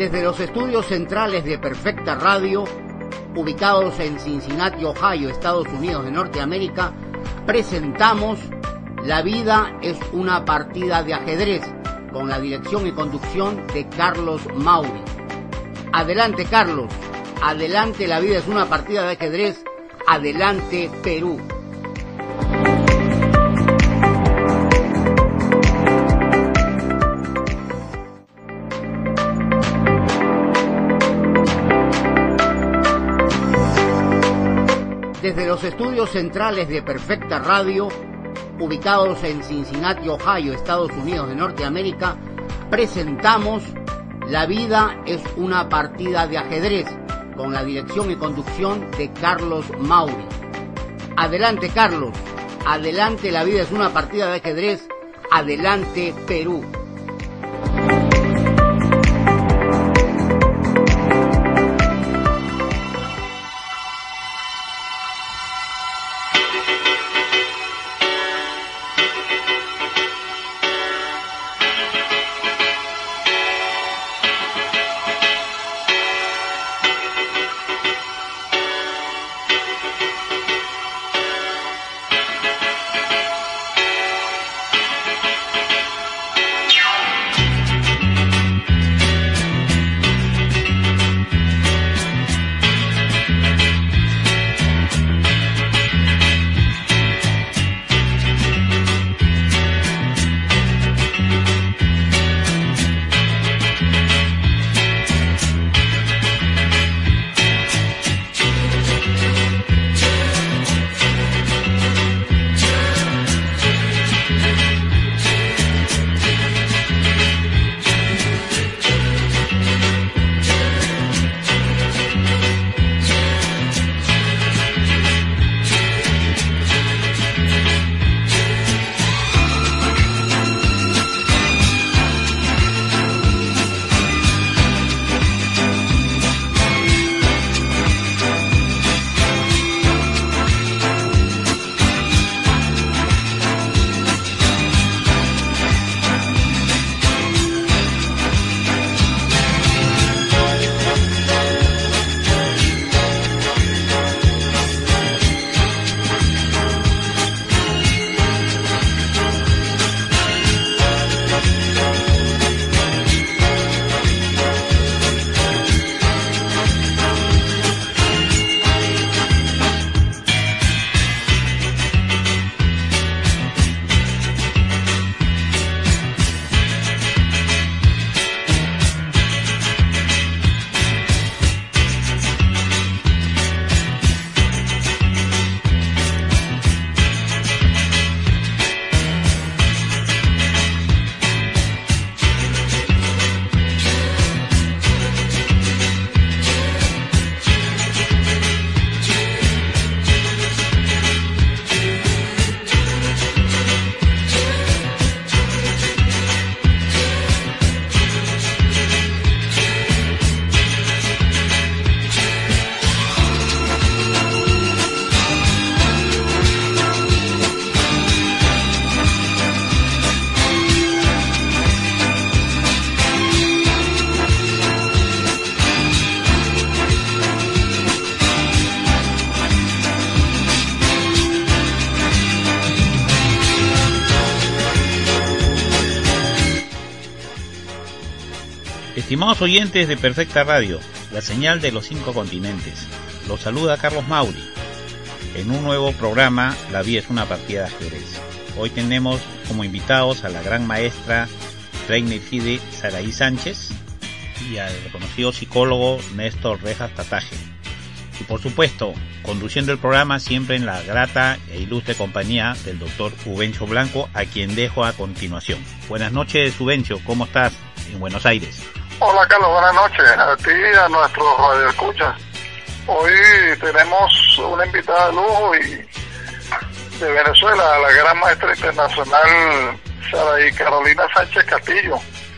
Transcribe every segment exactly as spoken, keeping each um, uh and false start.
Desde los estudios centrales de Perfecta Radio, ubicados en Cincinnati, Ohio, Estados Unidos de Norteamérica, presentamos La vida es una partida de ajedrez, con la dirección y conducción de Carlos Mauri. Adelante, Carlos. Adelante, La vida es una partida de ajedrez. Adelante, Perú. Desde los estudios centrales de Perfecta Radio, ubicados en Cincinnati, Ohio, Estados Unidos de Norteamérica, presentamos La vida es una partida de ajedrez, con la dirección y conducción de Carlos Mauri. Adelante, Carlos. Adelante, La vida es una partida de ajedrez. Adelante, Perú. Estimados oyentes de Perfecta Radio, la señal de los cinco continentes, los saluda Carlos Mauri en un nuevo programa, La vida es una partida de ajedrez. Hoy tenemos como invitados a la gran maestra Reina Fide Saraí Sánchez y al reconocido psicólogo Néstor Rejas Tataje. Y por supuesto, conduciendo el programa siempre en la grata e ilustre compañía del doctor Ubencio Blanco, a quien dejo a continuación. Buenas noches, Ubencio, ¿cómo estás en Buenos Aires? Hola, Carlos, buenas noches a ti y a nuestros radioescuchas. Hoy tenemos una invitada de lujo y de Venezuela, la gran maestra internacional Saraí Carolina Sánchez Castillo.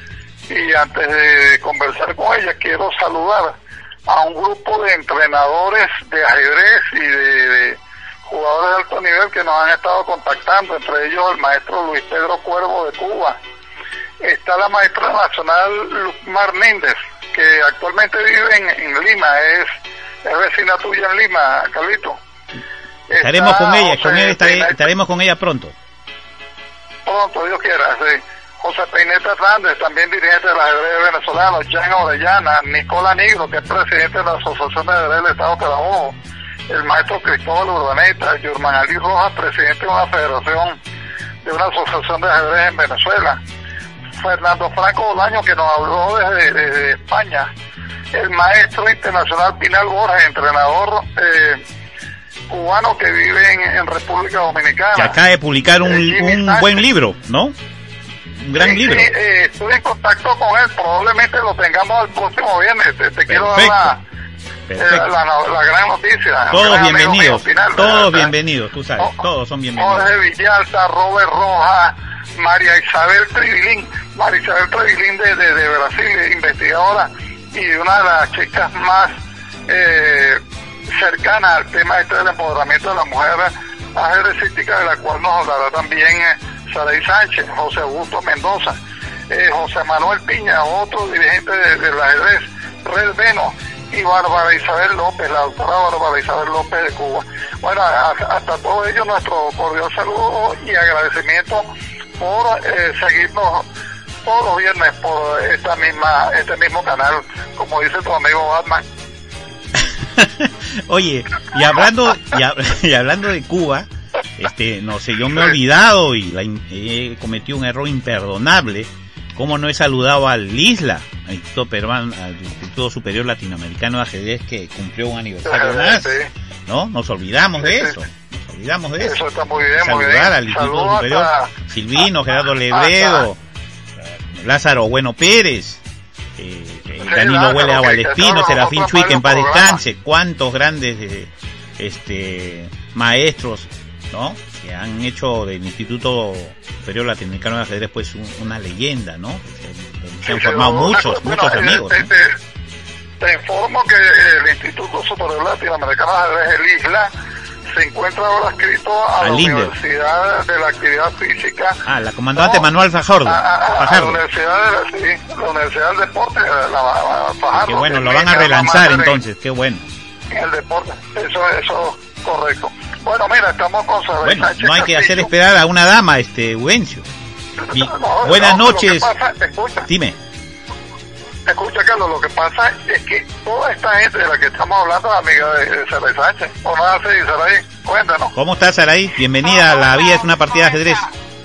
Y antes de conversar con ella, quiero saludar a un grupo de entrenadores de ajedrez y de, de jugadores de alto nivel que nos han estado contactando, entre ellos el maestro Luis Pedro Cuervo de Cuba. Está la maestra nacional Luzmar Méndez, que actualmente vive en, en Lima, es, es vecina tuya en Lima, Carlito. Estaremos Está con ella, José con él estaré, Peineta, estaremos con ella pronto. pronto, Dios quiera, sí. José Peineta Hernández, también dirigente del ajedrez venezolano, Jan Orellana, Nicola Nigro, que es presidente de la Asociación de Ajedrez del Estado Carabobo, el maestro Cristóbal Urdaneta, Yurman Ali Rojas, presidente de una federación, de una asociación de ajedrez en Venezuela, Fernando Franco Bolaño, que nos habló desde, desde España, el maestro internacional Pinal Borges, entrenador eh, cubano que vive en, en República Dominicana. Que acaba de publicar un, eh, un buen libro, ¿no? Un gran sí, libro. Sí, eh, estoy en contacto con él, probablemente lo tengamos el próximo viernes. Te, te quiero dar la, eh, la, la, la gran noticia. Todos bienvenidos, Pinal, todos ¿verdad? bienvenidos, tú sabes, Oh, todos son bienvenidos. Jorge Villalta, Robert Rojas, María Isabel Trevilín, María Isabel Trevilín de, de, de Brasil, investigadora, y una de las chicas más eh, cercanas al tema este del empoderamiento de la mujer ajedrecística, de la cual nos hablará también eh, Saray Sánchez, José Augusto Mendoza, eh, José Manuel Piña, otro dirigente de, del ajedrez, Red Veno, y Bárbara Isabel López, la doctora Bárbara Isabel López de Cuba. Bueno, a, hasta todo ello nuestro cordial saludo y agradecimiento por eh, seguirnos todos los viernes por esta misma este mismo canal, como dice tu amigo Batman. Oye, y hablando y, a, y hablando de Cuba, este, no sé, yo me he olvidado y la, he cometido un error imperdonable. ¿Cómo no he saludado al ISLA, al Instituto Peruano, al Instituto Superior Latinoamericano de Ajedrez, que cumplió un aniversario más? Sí. ¿No? Nos olvidamos de Sí, eso. sí. Nos olvidamos de eso. Eso está muy bien, Saludar muy bien. al Instituto Saludos Superior, hasta, Silvino, Gerardo Lebredo, Lázaro Bueno Pérez, eh, eh, Sí, Danilo Lázaro, Huele que- Agualespino, que Serafín nosotros Chuique, en paz varios programas. descanse, cuántos grandes eh, este maestros, ¿no? Que han hecho del Instituto Superior Latinoamericano de Ajedrez pues un, una leyenda, ¿no? Se, se han Sí, formado sí, muchos, bueno, muchos eh, amigos, Te, ¿no? te, te informo que el Instituto Superior Latinoamericano de Ajedrez, el ISLA, se encuentra ahora adscrito a Al la INDER. Universidad de la Actividad Física. Ah, la comandante No, Manuel Fajardo. A, a- a la Fajardo. Universidad de la, sí, la Universidad del Deporte, la, la Fajardo. Qué bueno, que lo es van a mi alma relanzar mater en- entonces, qué bueno. En el deporte, eso eso correcto. Bueno, mira, estamos con Saray Bueno, Sánchez no hay que hacer Castillo. esperar a una dama, este, Eugenio. Y- No, buenas no, lo noches. que pasa, escucha, Dime. escucha, Carlos, lo que pasa es que toda esta gente de la que estamos hablando es amiga de, de Saray Sánchez. ¿O no así, Saray? Cuéntanos. ¿Cómo estás, Saraí? Bienvenida a La Vida es una partida de ajedrez.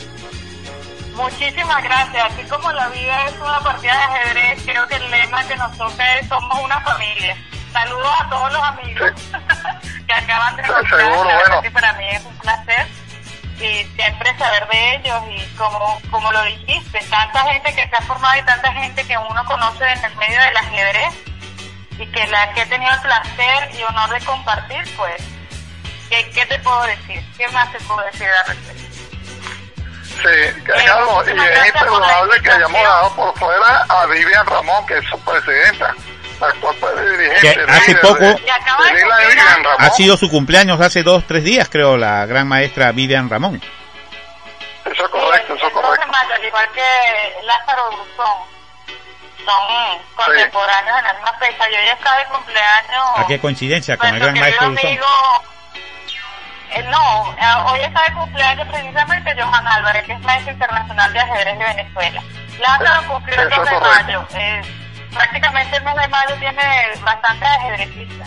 Muchísimas gracias. Así como la vida es una partida de ajedrez, creo que el lema que nos toca es somos una familia. Saludos a todos los amigos que acaban de Sí, escuchar. seguro, La verdad bueno. que para mí es un placer y siempre saber de ellos y como como lo dijiste, tanta gente que se ha formado y tanta gente que uno conoce en el medio del ajedrez y que la que he tenido el placer y honor de compartir, pues, ¿qué, qué te puedo decir? ¿Qué más te puedo decir al respecto? Sí, que, Carlos, y es imperdonable que hayamos dejado por fuera a Vivian Ramón, que es su presidenta, la actual dirigente. Que hace líder poco- de- Y acaba de de la cumplir Vivian años. Ramón. Ha sido su cumpleaños hace dos, tres días, creo, la gran maestra Vivian Ramón. Eso es correcto, eso es correcto. Mayo, al igual que Lázaro Bruzón, son contemporáneos en la misma fecha. Yo ya estaba de cumpleaños. ¿A qué coincidencia con el nuestro gran maestro querido Luzón? amigo, eh, no, eh, hoy está de cumpleaños precisamente Johan Álvarez, que es maestro internacional de ajedrez de Venezuela. Lázaro cumplió el Eso dos es de correcto. mayo. Eh, prácticamente el mes de mayo tiene bastantes ajedrecistas.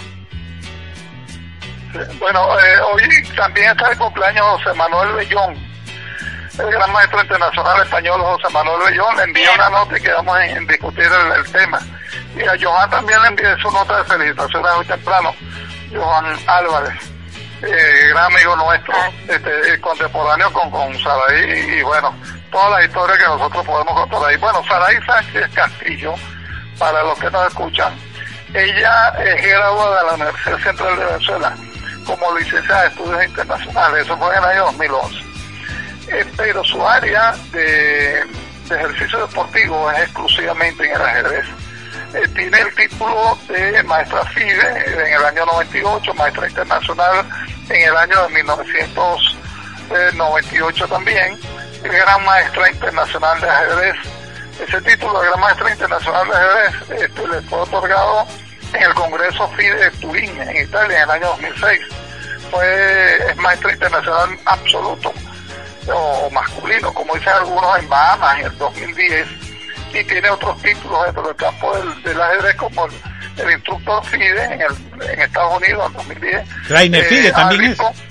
Bueno, eh, hoy también está de cumpleaños José Manuel Bellón, el gran maestro internacional español José Manuel Bellón. Le envié Bien. una nota y quedamos en, en discutir el, el tema. Y a Johan también le envié su nota de felicitaciones hoy temprano, Johan Álvarez, eh, gran amigo nuestro, este, contemporáneo con, con Saray, y bueno, todas las historias que nosotros podemos contar ahí. Bueno, Saray Sánchez Castillo, para los que nos escuchan, ella es graduada de la Universidad Central de Venezuela como licenciada de Estudios Internacionales, eso fue en el año dos mil once. Eh, pero su área de, de ejercicio deportivo es exclusivamente en el ajedrez. Eh, tiene el título de maestra FIDE en el año noventa y ocho, maestra internacional en el año de mil novecientos noventa y ocho también, gran maestra internacional de ajedrez Ese título de Gran Maestra Internacional de Ajedrez este, le fue otorgado en el Congreso FIDE de Turín, en Italia, en el año dos mil seis. Fue es maestra internacional absoluto, o masculino, como dicen algunos, en Bahamas, en el dos mil diez, y tiene otros títulos dentro del campo del, del ajedrez, como el, el instructor FIDE en, el, en Estados Unidos, en dos mil diez. Trainer eh, FIDE también árbitro, es.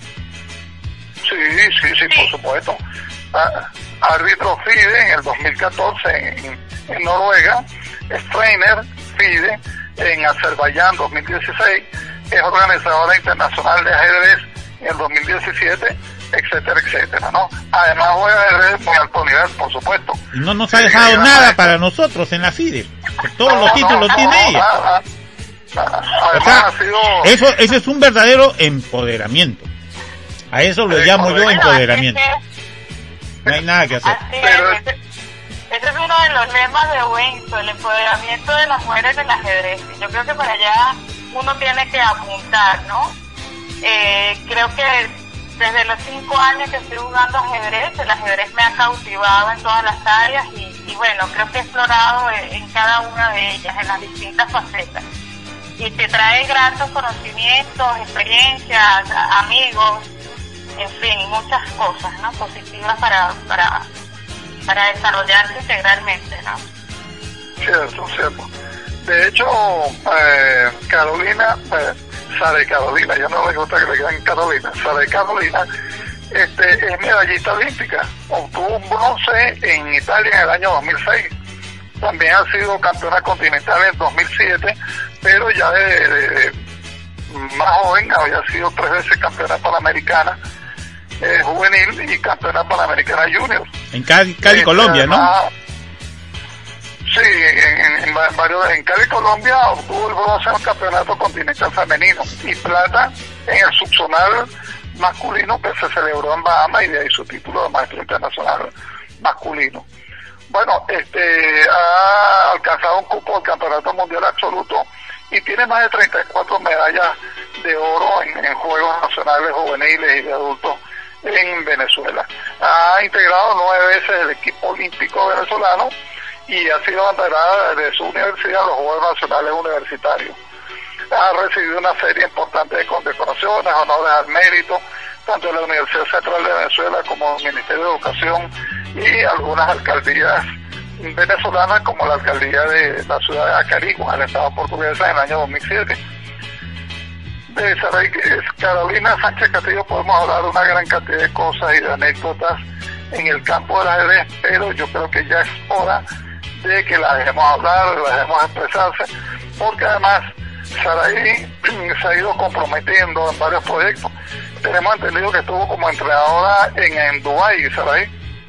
Sí, sí, sí, por supuesto. Ah, árbitro FIDE en el dos mil catorce en, en Noruega, es trainer FIDE en Azerbaiyán dos mil dieciséis, es organizadora internacional de ajedrez en el dos mil diecisiete, etcétera, etcétera, ¿no? Además juega ajedrez muy alto nivel, por supuesto. Y no nos ha dejado eh, nada eh, para nosotros en la FIDE, que todos no, los títulos no, tiene no, ella. Nada, nada. Además, o sea, ha sido... eso, eso es un verdadero empoderamiento. A eso lo sí, llamo yo empoderamiento. No hay nada que hacer. Así es, ese, ese es uno de los lemas de Wenzo, el empoderamiento de las mujeres del ajedrez. Y yo creo que para allá uno tiene que apuntar, ¿no? Eh, creo que desde los cinco años que estoy jugando ajedrez, el ajedrez me ha cautivado en todas las áreas y, y bueno, creo que he explorado en, en cada una de ellas, en las distintas facetas. Y te trae grandes conocimientos, experiencias, amigos, en fin, muchas cosas, ¿no? Positivas para para para desarrollarse integralmente, ¿no? Cierto, cierto. De hecho, eh, Carolina, eh, Sara Carolina, ya no le gusta que le digan Carolina, Sara Carolina, este, es medallista olímpica, obtuvo un bronce en Italia en el año dos mil seis, también ha sido campeona continental en dos mil siete, pero ya de, de, de más joven había sido tres veces campeona panamericana eh, juvenil y campeona panamericana junior. En Cali, Cali este, Colombia, ¿no? Además, sí, en, en, en, varios, en Cali, Colombia obtuvo el bronce en el campeonato continental femenino y plata en el subzonal masculino que se celebró en Bahamas, y de ahí su título de maestro internacional masculino. Bueno, este ha alcanzado un cupo del campeonato mundial absoluto y tiene más de treinta y cuatro medallas de oro en, en Juegos Nacionales Juveniles y de Adultos en Venezuela. Ha integrado nueve veces el equipo olímpico venezolano y ha sido abanderada de su universidad a los Juegos Nacionales Universitarios. Ha recibido una serie importante de condecoraciones, honores al mérito, tanto en la Universidad Central de Venezuela como el Ministerio de Educación y algunas alcaldías venezolanas, como la alcaldía de la ciudad de Acarigua, en el estado portuguesa, en el año dos mil siete. De Saray, Carolina Sánchez Castillo podemos hablar de una gran cantidad de cosas y de anécdotas en el campo del ajedrez, pero yo creo que ya es hora de que la dejemos hablar, la dejemos expresarse, porque además Saray se ha ido comprometiendo en varios proyectos. Tenemos entendido que estuvo como entrenadora en, en Dubái, Saray.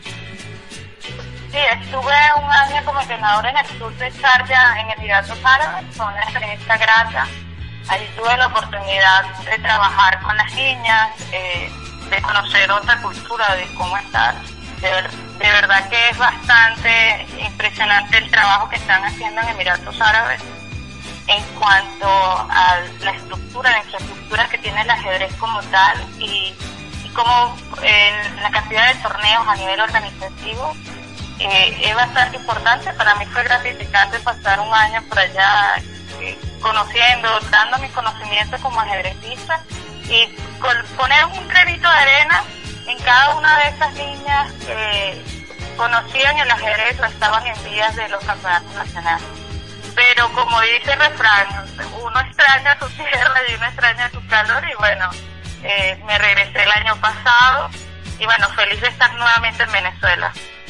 Sí, estuve un año como entrenadora en el sur de Sharjah, en Emiratos Árabes, fue una experiencia grata. Allí tuve la oportunidad de trabajar con las niñas, eh, de conocer otra cultura, de cómo estar. De, ver, de verdad que es bastante impresionante el trabajo que están haciendo en Emiratos Árabes en cuanto a la estructura, la infraestructura que tiene el ajedrez como tal y, y como eh, la cantidad de torneos a nivel organizativo. Eh, es bastante importante. Para mí fue gratificante pasar un año por allá eh, conociendo, dando mi conocimiento como ajedrecista y con, poner un granito de arena en cada una de esas niñas que conocían el ajedrez o estaban en vías de los campeonatos nacionales. Pero como dice el refrán, uno extraña su tierra y uno extraña su calor, y bueno, eh, me regresé el año pasado y bueno, feliz de estar nuevamente en Venezuela.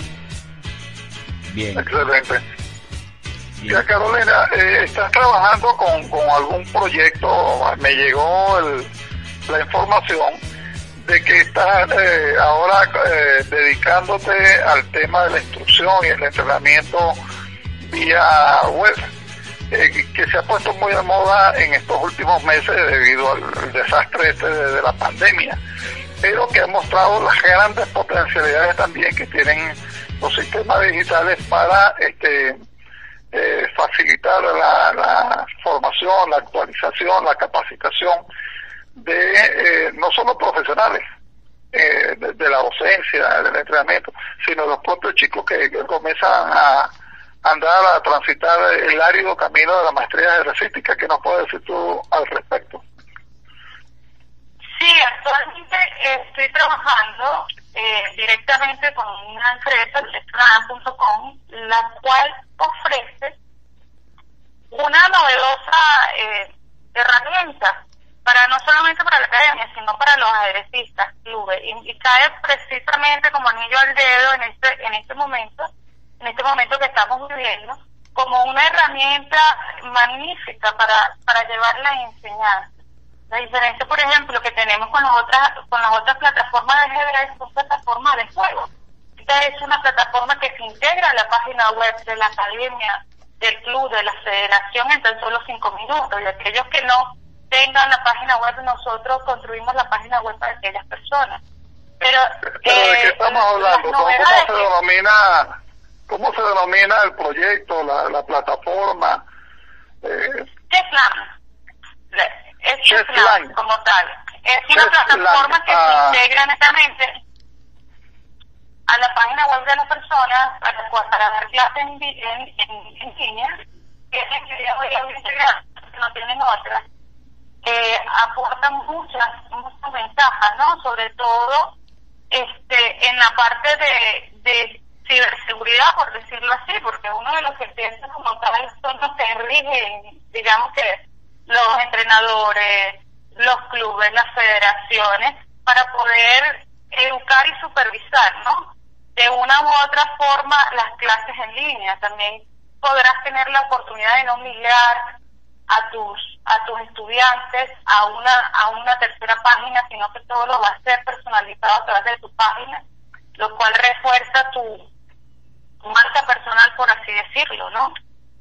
Bien. Excelente. Bien. Ya, Carolina, eh, ¿estás trabajando con, con algún proyecto? Me llegó el, la información de que estás eh, ahora eh, dedicándote al tema de la instrucción y el entrenamiento vía web, eh, que se ha puesto muy de moda en estos últimos meses debido al desastre este de, de la pandemia, pero que ha mostrado las grandes potencialidades también que tienen los sistemas digitales para este eh, facilitar la, la formación, la actualización, la capacitación de eh, no solo profesionales eh, de, de la docencia, del entrenamiento, sino los propios chicos que, que comienzan a, andar a transitar el árido camino de la maestría ajedrecística. ¿Qué nos puedes decir tú al respecto? Sí, actualmente estoy trabajando eh, directamente con una empresa, chess punto com, la cual ofrece una novedosa eh, herramienta para no solamente para la academia, sino para los ajedrecistas, clubes, y, y cae precisamente como anillo al dedo en este en este momento, en este momento que estamos viviendo, como una herramienta magnífica para para llevar la enseñanza. La diferencia, por ejemplo, que tenemos con las otras con las otras plataformas de ajedrez son plataformas de juego. Esta es una plataforma que se integra a la página web de la academia, del club, de la federación en tan solo cinco minutos, y aquellos que no tengan la página web, nosotros construimos la página web para aquellas personas. Pero, ¿Pero eh, de qué estamos hablando? ¿Cómo, cómo se que... denomina cómo se denomina el proyecto, la, la plataforma? Eh... Chessland. Es Chessland como tal. Es una plataforma que ah. se integra netamente a la página web de las personas para, para dar clases en, en, en, en línea, que es el que voy a integrar, que no tienen otras. Eh, aportan muchas muchas ventajas, ¿no? Sobre todo este en la parte de, de ciberseguridad, por decirlo así, porque uno de los que piensa como tal son los que rigen, digamos que los entrenadores, los clubes, las federaciones, para poder educar y supervisar, ¿no? De una u otra forma las clases en línea. También podrás tener la oportunidad de no migrar a tus a tus estudiantes a una a una tercera página, sino que todo lo va a ser personalizado a través de tu página, lo cual refuerza tu, tu marca personal, por así decirlo, ¿no?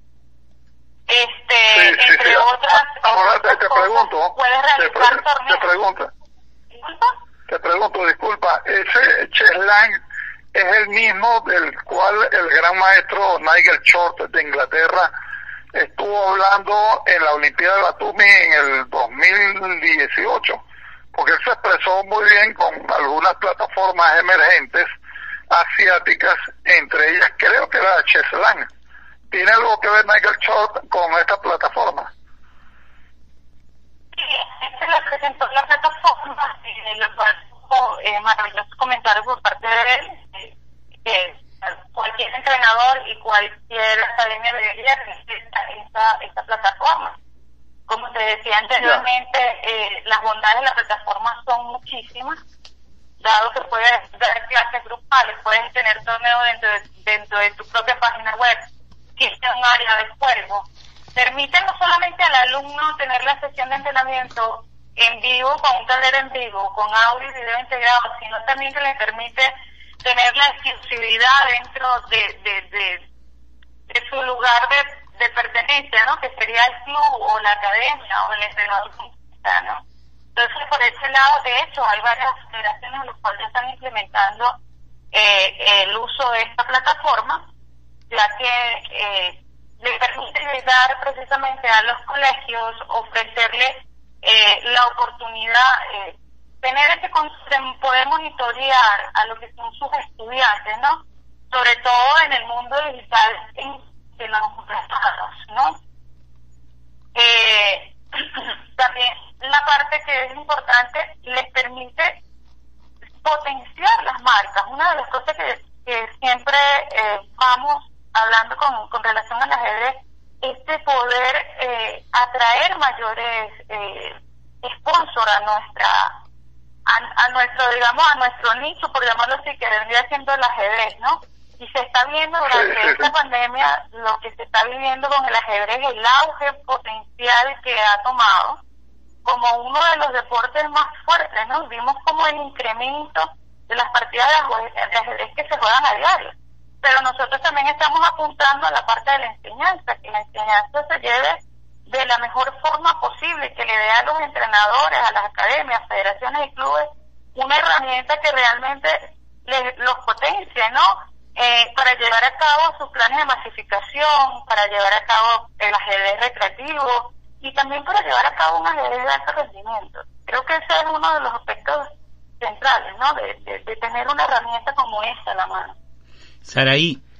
Este, sí, entre sí, sí. otras, ahora otras te, te cosas, pregunto, puedes realizar te, pre torneos. Te pregunto, ¿Disculpa? Te pregunto, disculpa, ese Chessland es el mismo del cual el gran maestro Nigel Short de Inglaterra estuvo hablando en la Olimpiada de Batumi en el dos mil dieciocho, porque él se expresó muy bien con algunas plataformas emergentes asiáticas, entre ellas creo que era Chessland. ¿Tiene algo que ver Nigel Short con esta plataforma? Sí, este le presentó la plataforma, y lo cual eh, maravillosos comentarios por parte de él, eh, que cualquier entrenador y cualquier academia debería tener esta, esta, esta plataforma. Como te decía anteriormente, eh, las bondades de la plataforma son muchísimas, dado que puedes dar clases grupales, puedes tener torneos dentro de, dentro de tu propia página web, que es un área de juego. Permite no solamente al alumno tener la sesión de entrenamiento en vivo, con un taller en vivo, con audio y video integrado, sino también que le permite tener la exclusividad dentro de, de, de, de su lugar de, de pertenencia, ¿no? Que sería el club o la academia o el entrenador, ¿no? Entonces, por ese lado, de hecho, hay varias federaciones en las cuales ya están implementando eh, el uso de esta plataforma, ya que eh, le permite dar precisamente a los colegios, ofrecerle eh, la oportunidad, eh, tener ese poder monitorear a lo que son sus estudiantes, ¿no? Sobre todo en el mundo digital en que nos enfrentamos, ¿no? Eh, también la parte que es importante, les permite potenciar las marcas. Una de las cosas que, que siempre eh, vamos hablando con, con relación al ajedrez es de poder eh, atraer mayores eh, sponsors a nuestra a, a nuestro digamos a nuestro nicho, por llamarlo así, que vendría siendo el ajedrez, ¿no? Y se está viendo durante esta pandemia lo que se está viviendo con el ajedrez, el auge potencial que ha tomado como uno de los deportes más fuertes, ¿no? Vimos como el incremento de las partidas de ajedrez que se juegan a diario. Pero nosotros también estamos apuntando a la parte de la enseñanza, que la enseñanza se lleve de la mejor forma posible, que le dé a los entrenadores, a las academias, federaciones y clubes una herramienta que realmente les, los potencie, ¿no? Eh, para llevar a cabo sus planes de masificación, para llevar a cabo el ajedrez recreativo y también para llevar a cabo un ajedrez de alto rendimiento. Creo que ese es uno de los aspectos centrales, ¿no? De, de, de tener una herramienta como esta a la mano. Saraí,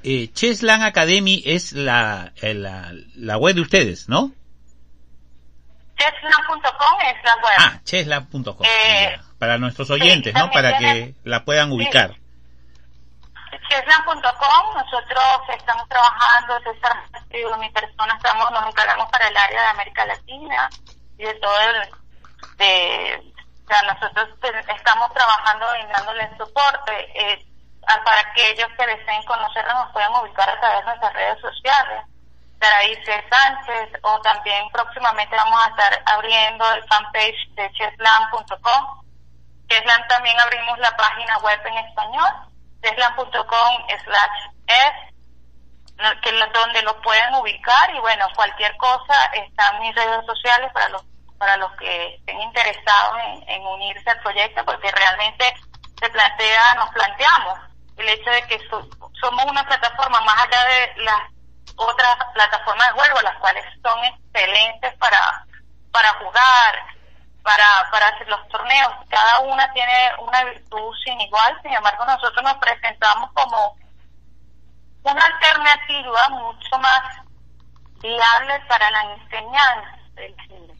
eh, Chessland Academy es la, la, la web de ustedes, ¿no? chessland punto com es la web. Ah, chessland punto com. Eh, para nuestros oyentes, sí, ¿no? Para tiene, que la puedan ubicar. Sí. chessland punto com, nosotros estamos trabajando, César y mi persona estamos, nos encargamos para el área de América Latina y de todo el, de, o sea, nosotros estamos trabajando y dándole soporte, eh, para aquellos que deseen conocernos nos pueden ubicar a través de nuestras redes sociales. Saraice Sánchez, o también próximamente vamos a estar abriendo el fanpage de chessland punto com. Chessland también abrimos la página web en español, chessland punto com slash es, que donde lo pueden ubicar, y bueno, cualquier cosa está en mis redes sociales para los para los que estén interesados en, en unirse al proyecto, porque realmente se plantea, nos planteamos el hecho de que so, somos una plataforma más allá de las otras plataformas de juego, las cuales son excelentes para para jugar, para para hacer los torneos. Cada una tiene una virtud sin igual. Sin embargo, nosotros nos presentamos como una alternativa mucho más viable para la enseñanza del cine.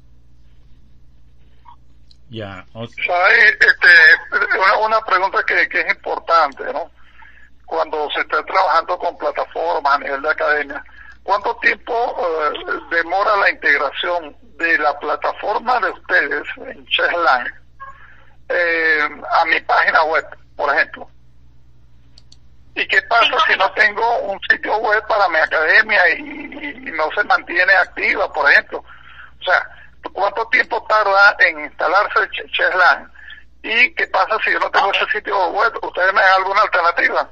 Ya, o sea, ¿sabes? Este, una, una pregunta que, que es importante, ¿no? Cuando se está trabajando con plataformas a nivel de academia, ¿cuánto tiempo eh, demora la integración de la plataforma de ustedes en Chessland eh, a mi página web, por ejemplo? ¿Y qué pasa si no tengo un sitio web para mi academia y, y no se mantiene activa, por ejemplo? O sea, ¿cuánto tiempo tarda en instalarse Chessland? ¿Y qué pasa si yo no tengo ese sitio web? ¿Ustedes me dan alguna alternativa?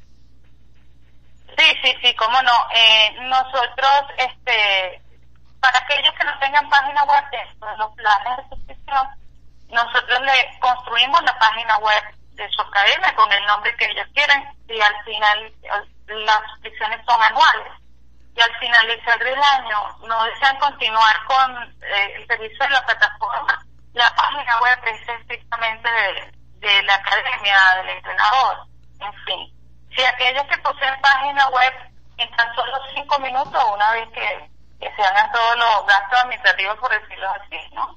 Sí, sí, sí, cómo no. Eh, nosotros, este, para aquellos que no tengan página web dentro de los planes de suscripción, nosotros le construimos la página web de su academia con el nombre que ellos quieran, y al final las suscripciones son anuales. Y al finalizar del año no desean continuar con eh, el servicio de la plataforma, la página web es estrictamente de, de la academia, del entrenador, en fin. Si aquellos que poseen página web en tan solo cinco minutos, una vez que, que se hagan todos los gastos administrativos, por decirlo así, ¿no?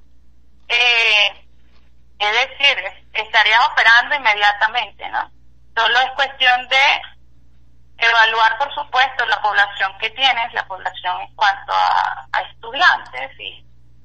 Eh, es decir, estarían operando inmediatamente, ¿no? Solo es cuestión de evaluar, por supuesto, la población que tienes, la población en cuanto a, a estudiantes y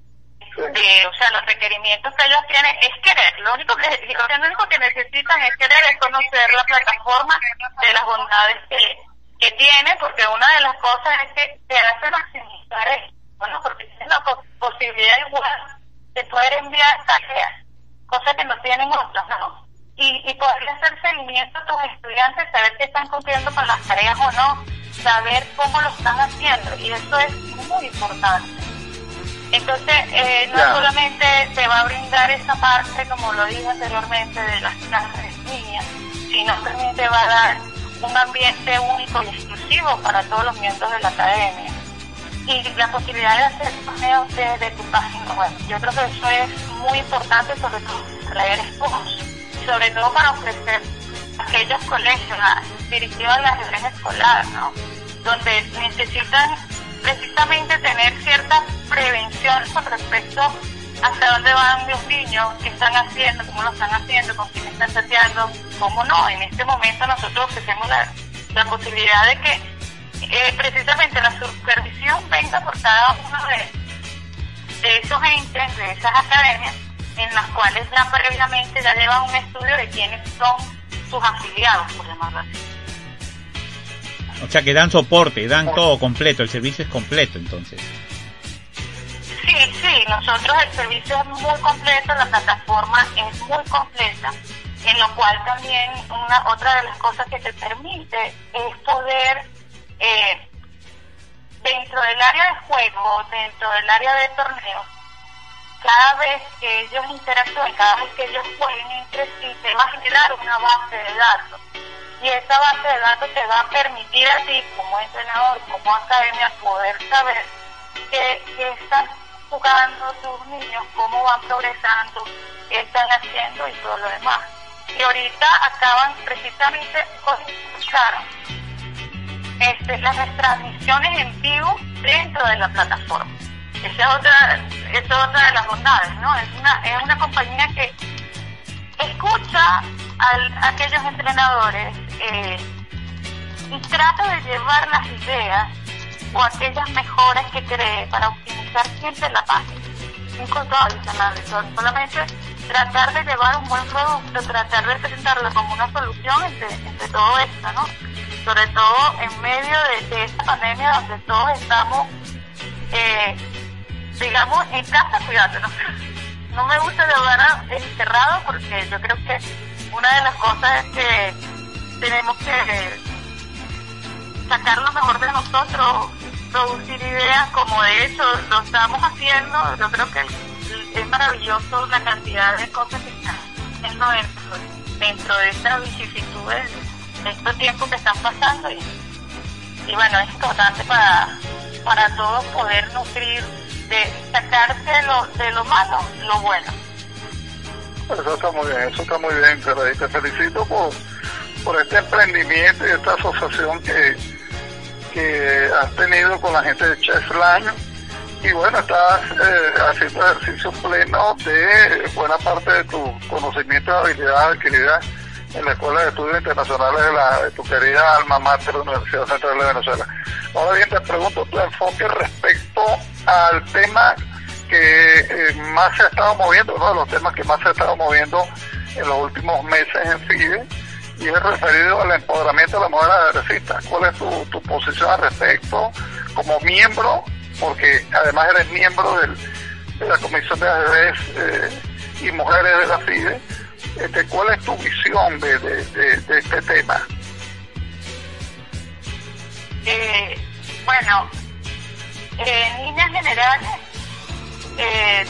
de, o sea, los requerimientos que ellos tienen es querer. Lo único que lo único que necesitan es querer, es conocer la plataforma, de las bondades que, que tiene, porque una de las cosas es que te hace maximizar esto, bueno, porque tienes la posibilidad igual de poder enviar tareas, cosas que no tienen otros, ¿no? Y, y poder hacer seguimiento a tus estudiantes, saber si están cumpliendo con las tareas o no, saber cómo lo están haciendo, y eso es muy importante. Entonces, eh, no yeah. solamente te va a brindar esa parte, como lo dije anteriormente, de las clases en línea, sino también te va a dar un ambiente único y exclusivo para todos los miembros de la academia. Y la posibilidad de hacer torneos desde tu página web. Yo creo que eso es muy importante, sobre todo para traer sponsors, y sobre todo para ofrecer aquellos colegios dirigidos al ajedrez escolar, ¿no? Donde necesitan precisamente tener cierta prevención con respecto a hasta dónde van los niños, qué están haciendo, cómo lo están haciendo, con quién están chateando, cómo no. En este momento nosotros ofrecemos la, la posibilidad de que eh, precisamente la supervisión venga por cada uno de, de esos entes, de esas academias, en las cuales ya previamente ya llevan un estudio de quiénes son sus afiliados, por llamarlo así. O sea que dan soporte, dan todo completo, el servicio es completo entonces. Sí, sí, nosotros el servicio es muy completo, la plataforma es muy completa, en lo cual también una otra de las cosas que te permite es poder, eh, dentro del área de juego, dentro del área de torneos, cada vez que ellos interactúen, cada vez que ellos jueguen entre sí, te va a generar una base de datos. Y esa base de datos te va a permitir a ti, como entrenador, como academia, poder saber qué, qué están jugando tus niños, cómo van progresando, qué están haciendo y todo lo demás. Y ahorita acaban precisamente, escucharon este, las retransmisiones en vivo dentro de la plataforma. Esa es otra, esa es otra de las bondades, ¿no? Es una, es una compañía que escucha al, a aquellos entrenadores eh, y trata de llevar las ideas o aquellas mejoras que cree para optimizar siempre la página. Un costo adicional, solamente tratar de llevar un buen producto, tratar de presentarlo como una solución entre, entre todo esto, ¿no? Sobre todo en medio de, de esta pandemia donde todos estamos, eh, digamos, en casa cuidándonos. No me gusta llevar encerrado porque yo creo que una de las cosas es que tenemos que sacar lo mejor de nosotros, producir ideas como de hecho lo estamos haciendo. Yo creo que es maravilloso la cantidad de cosas que están haciendo dentro, dentro de estas vicisitudes, de estos tiempos que están pasando y, y bueno, es importante para, para todos poder nutrir, de sacarse de lo, de lo malo, lo bueno. Eso está muy bien, eso está muy bien, Caray. Te felicito por, por este emprendimiento y esta asociación que, que has tenido con la gente de Chessline. Y bueno, estás eh, haciendo ejercicio pleno de buena parte de tu conocimiento y habilidades adquiridas en la Escuela de Estudios Internacionales de, la, de tu querida alma mater de la Universidad Central de Venezuela. Ahora bien, te pregunto tu enfoque respecto al tema que eh, más se ha estado moviendo, uno de los temas que más se ha estado moviendo en los últimos meses en FIDE, y es referido al empoderamiento de la mujer ajedrecista. ¿Cuál es tu, tu posición al respecto como miembro? Porque además eres miembro del, de la Comisión de Ajedrez eh, y Mujeres de la FIDE. Este, ¿Cuál es tu visión de, de, de, de este tema? Eh, bueno, eh, en líneas generales, eh,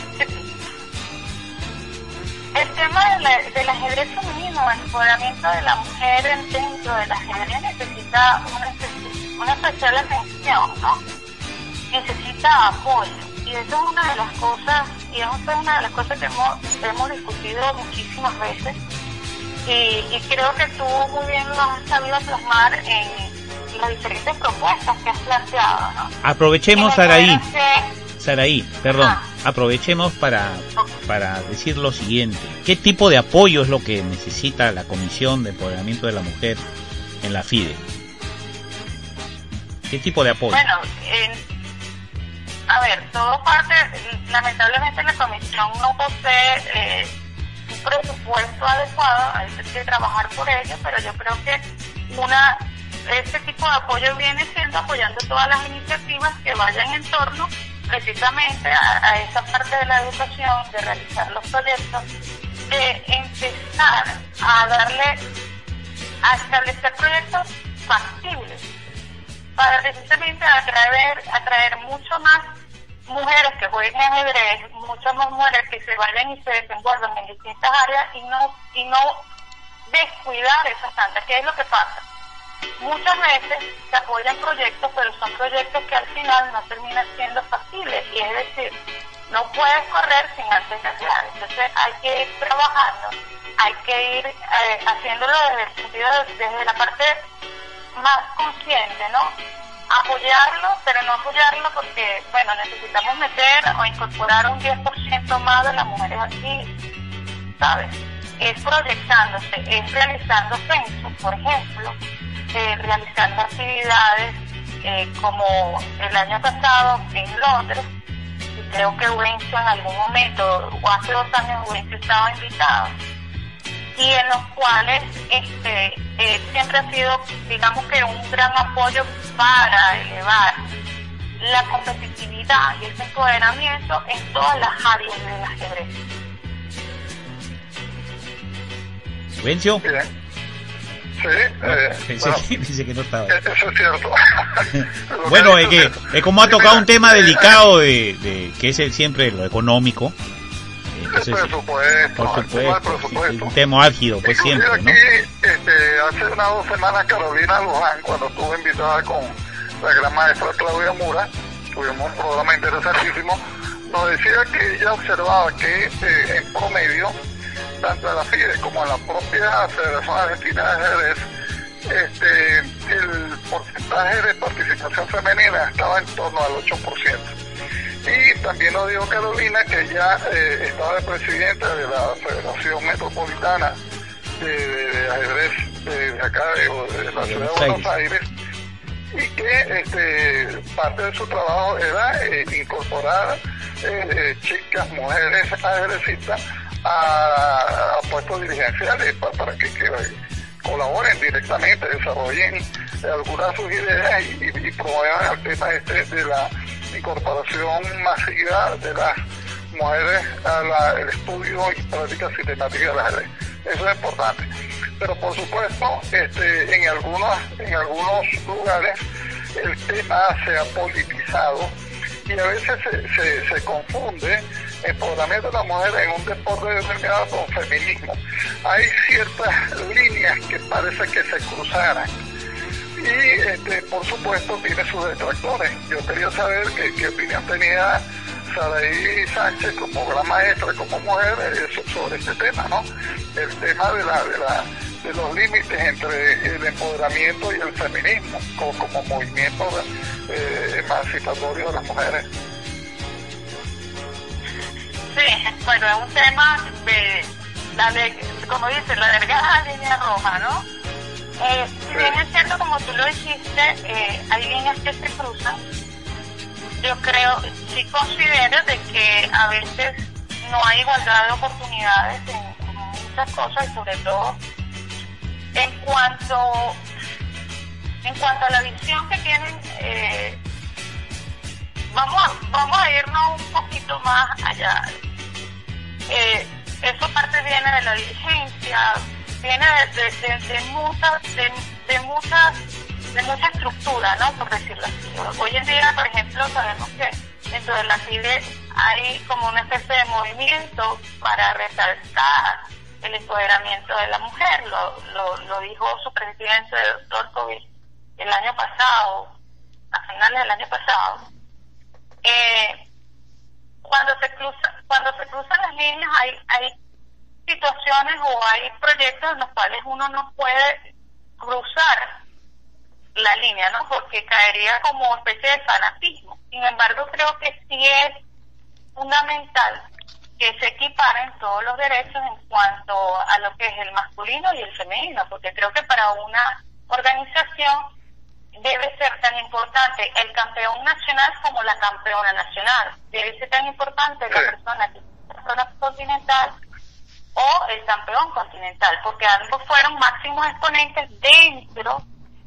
el tema de la, del ajedrez femenino, el empoderamiento de la mujer dentro del ajedrez necesita una, una especial atención, ¿no? Necesita apoyo, y eso es una de las cosas, y eso es una de las cosas que hemos, hemos discutido muchísimas veces, y, y creo que tú muy bien lo has sabido plasmar en las diferentes propuestas que has planteado, ¿no? Aprovechemos, Saraí, que... Saraí, perdón, ah. aprovechemos para, para decir lo siguiente. ¿Qué tipo de apoyo es lo que necesita la Comisión de Empoderamiento de la Mujer en la FIDE? ¿Qué tipo de apoyo? Bueno, en... A ver, todo parte, lamentablemente la comisión no posee eh, un presupuesto adecuado, hay que trabajar por ello, pero yo creo que una este tipo de apoyo viene siendo apoyando todas las iniciativas que vayan en torno precisamente a, a esa parte de la educación, de realizar los proyectos, de empezar a darle, a establecer proyectos factibles para precisamente atraer, atraer mucho más mujeres que jueguen ajedrez, muchas más mujeres que se vayan y se desenvuelvan en distintas áreas y no y no descuidar esas tantas. ¿Qué es lo que pasa? Muchas veces se apoyan proyectos, pero son proyectos que al final no terminan siendo factibles, y es decir, no puedes correr sin antes gatear. Entonces hay que ir trabajando, hay que ir eh, haciéndolo desde el sentido de, desde la parte más consciente, ¿no? Apoyarlo, pero no apoyarlo porque, bueno, necesitamos meter o incorporar un diez por ciento más de las mujeres aquí, ¿sabes? Es proyectándose, es realizando censos, por ejemplo, eh, realizando actividades eh, como el año pasado en Londres, y creo que Wencio en algún momento, o hace dos años Wencio estaba invitado, y en los cuales este eh, siempre ha sido, digamos que un gran apoyo para elevar la competitividad y ese empoderamiento en todas las áreas del ajedrez. ¿Vencio? Bien. Sí, eh, pensé, bueno, que, pensé que no estaba. Eso es cierto. Bueno, es que es como ha tocado un tema delicado de, de que es el, siempre lo económico. Entonces, el presupuesto, por supuesto, el presupuesto. Sí, un tema álgido, pues inclusive siempre, aquí, ¿no? este, hace unas dos semanas Carolina Luján, cuando estuvo invitada con la gran maestra Claudia Mura, tuvimos un programa interesantísimo, nos decía que ella observaba que eh, en promedio, tanto en la FIDE como en la propia Federación Argentina de Ajedrez, este, el porcentaje porcentaje de participación femenina estaba en torno al ocho por ciento. Y también nos dijo Carolina que ella eh, estaba de presidenta de la Federación Metropolitana de, de, de ajedrez de, de acá de, de la ciudad de Buenos Aires, y que este, parte de su trabajo era eh, incorporar eh, eh, chicas, mujeres ajedrecistas a, a puestos dirigenciales para, para que, que colaboren directamente, desarrollen algunas de sus ideas y, y, y promuevan el tema este de la incorporación masiva de las mujeres al estudio y práctica sistemática del ajedrez. Eso es importante. Pero por supuesto, este, en algunos, en algunos lugares el tema se ha politizado y a veces se, se, se confunde el empoderamiento de la mujer en un deporte determinado con feminismo. Hay ciertas líneas que parece que se cruzaran. Y este, por supuesto tiene sus detractores. Yo quería saber qué, qué opinión tenía Saraí Sánchez como gran maestra, como mujer, eh, sobre este tema, ¿no? El tema de la, de la de los límites entre el empoderamiento y el feminismo como, como movimiento eh, emancipatorio de las mujeres. Sí, bueno, es un tema de, la de como dice, la delgada línea roja, ¿no? Eh, si bien es cierto, como tú lo dijiste, eh, hay líneas que se cruzan. Yo creo, sí considero de que a veces no hay igualdad de oportunidades en, en muchas cosas, y sobre todo en cuanto en cuanto a la visión que tienen. eh, vamos a, vamos a irnos un poquito más allá. Eh, eso parte viene de la dirigencia, viene de, de, de, de muchas de, de muchas de mucha estructura, ¿no? Por decirlo así. Hoy en día, por ejemplo, sabemos que dentro de la FIDE hay como una especie de movimiento para resaltar el empoderamiento de la mujer. Lo, lo, lo dijo su presidente, el doctor Covid, el año pasado, a finales del año pasado. Eh, cuando se cruza, cuando se cruzan las líneas hay, hay situaciones o hay proyectos en los cuales uno no puede cruzar la línea, ¿no? Porque caería como especie de fanatismo. Sin embargo, creo que sí es fundamental que se equiparen todos los derechos en cuanto a lo que es el masculino y el femenino, porque creo que para una organización debe ser tan importante el campeón nacional como la campeona nacional. Debe ser tan importante la persona que es la persona continental o el campeón continental, porque ambos fueron máximos exponentes dentro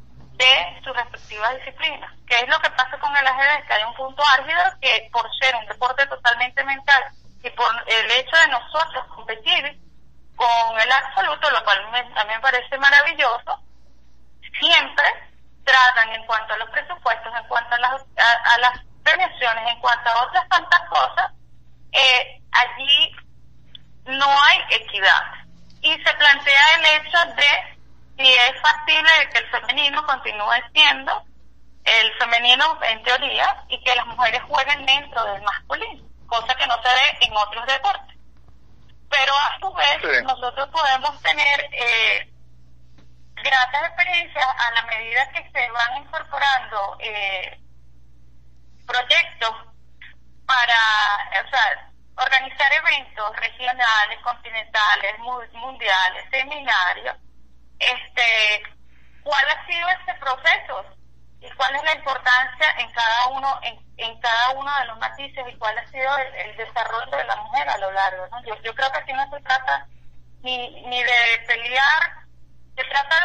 de sus respectivas disciplinas. ¿Qué es lo que pasa con el ajedrez? Que hay un punto álgido que, por ser un deporte totalmente mental y por el hecho de nosotros competir con el absoluto, lo cual me, a mí me parece maravilloso, siempre tratan en cuanto a los presupuestos, en cuanto a las, a, a las premiaciones, en cuanto a otras tantas cosas, eh, allí no hay equidad. Y se plantea el hecho de si es factible que el femenino continúe siendo el femenino en teoría y que las mujeres jueguen dentro del masculino, cosa que no se ve en otros deportes. Pero a su vez sí, nosotros podemos tener eh, gratas experiencias a la medida que se van incorporando eh, proyectos para, o sea, organizar eventos regionales, continentales, mundiales, seminarios. Este, ¿cuál ha sido este proceso y cuál es la importancia en cada uno en, en cada uno de los matices y cuál ha sido el, el desarrollo de la mujer a lo largo, ¿no? Yo, yo creo que aquí no se trata ni ni de pelear, se trata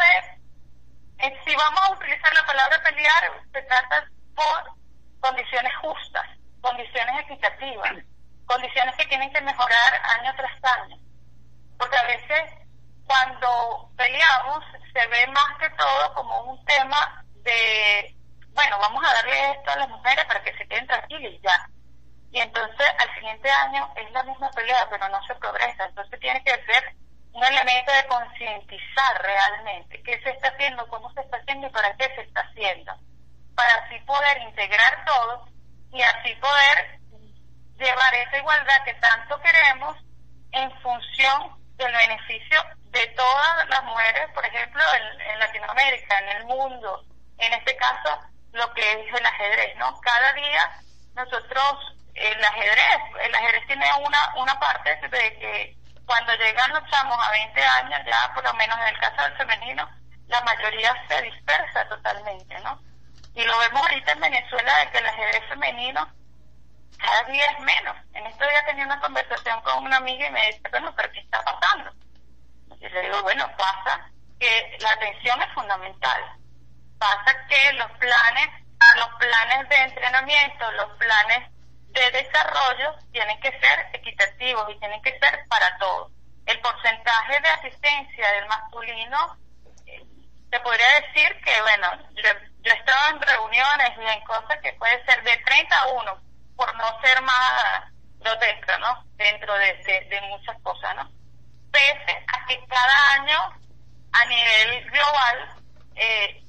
de, eh, si vamos a utilizar la palabra pelear, se trata por condiciones justas, condiciones equitativas, condiciones que tienen que mejorar año tras año, porque a veces cuando peleamos se ve más que todo como un tema de, bueno, vamos a darle esto a las mujeres para que se queden tranquilas y ya. Y entonces al siguiente año es la misma pelea, pero no se progresa. Entonces tiene que ser un elemento de concientizar realmente qué se está haciendo, cómo se está haciendo y para qué se está haciendo. Para así poder integrar todo y así poder llevar esa igualdad que tanto queremos en función del beneficio de todas las mujeres, por ejemplo, en, en Latinoamérica, en el mundo, en este caso, lo que es el ajedrez, ¿no? Cada día nosotros, el ajedrez, el ajedrez tiene una, una parte de que cuando llegan los chamos a veinte años, ya por lo menos en el caso del femenino, la mayoría se dispersa totalmente, ¿no? Y lo vemos ahorita en Venezuela de que el ajedrez femenino cada día es menos. En estos días tenía una conversación con una amiga y me dice, bueno, ¿pero qué está pasando? Y le digo, bueno, pasa que la atención es fundamental. Pasa que los planes, los planes de entrenamiento, los planes de desarrollo tienen que ser equitativos y tienen que ser para todos. El porcentaje de asistencia del masculino, eh, te podría decir que, bueno, yo, yo he estado en reuniones y en cosas que puede ser de treinta a uno, por no ser más grotesca, ¿no? Dentro de, de, de muchas cosas, ¿no? Pese a que cada año, a nivel global, eh,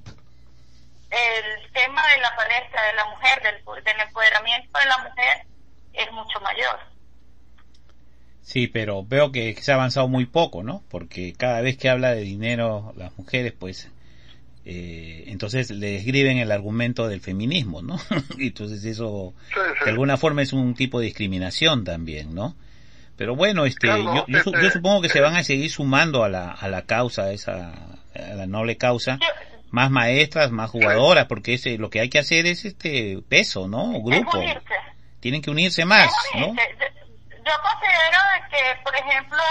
el tema de la palestra de la mujer, del, del empoderamiento de la mujer, es mucho mayor. Sí, pero veo que se ha avanzado muy poco, ¿no? Porque cada vez que habla de dinero las mujeres, pues, eh, entonces le escriben el argumento del feminismo, ¿no? Entonces eso, sí, sí. de alguna forma es un tipo de discriminación también, ¿no? Pero bueno, este, claro, yo, yo, yo supongo que se van a seguir sumando a la, a la causa, esa, a la noble causa, más maestras, más jugadoras, porque ese, lo que hay que hacer es este peso, ¿no? Grupo. Tienen que unirse más, ¿no? Yo considero que, por ejemplo,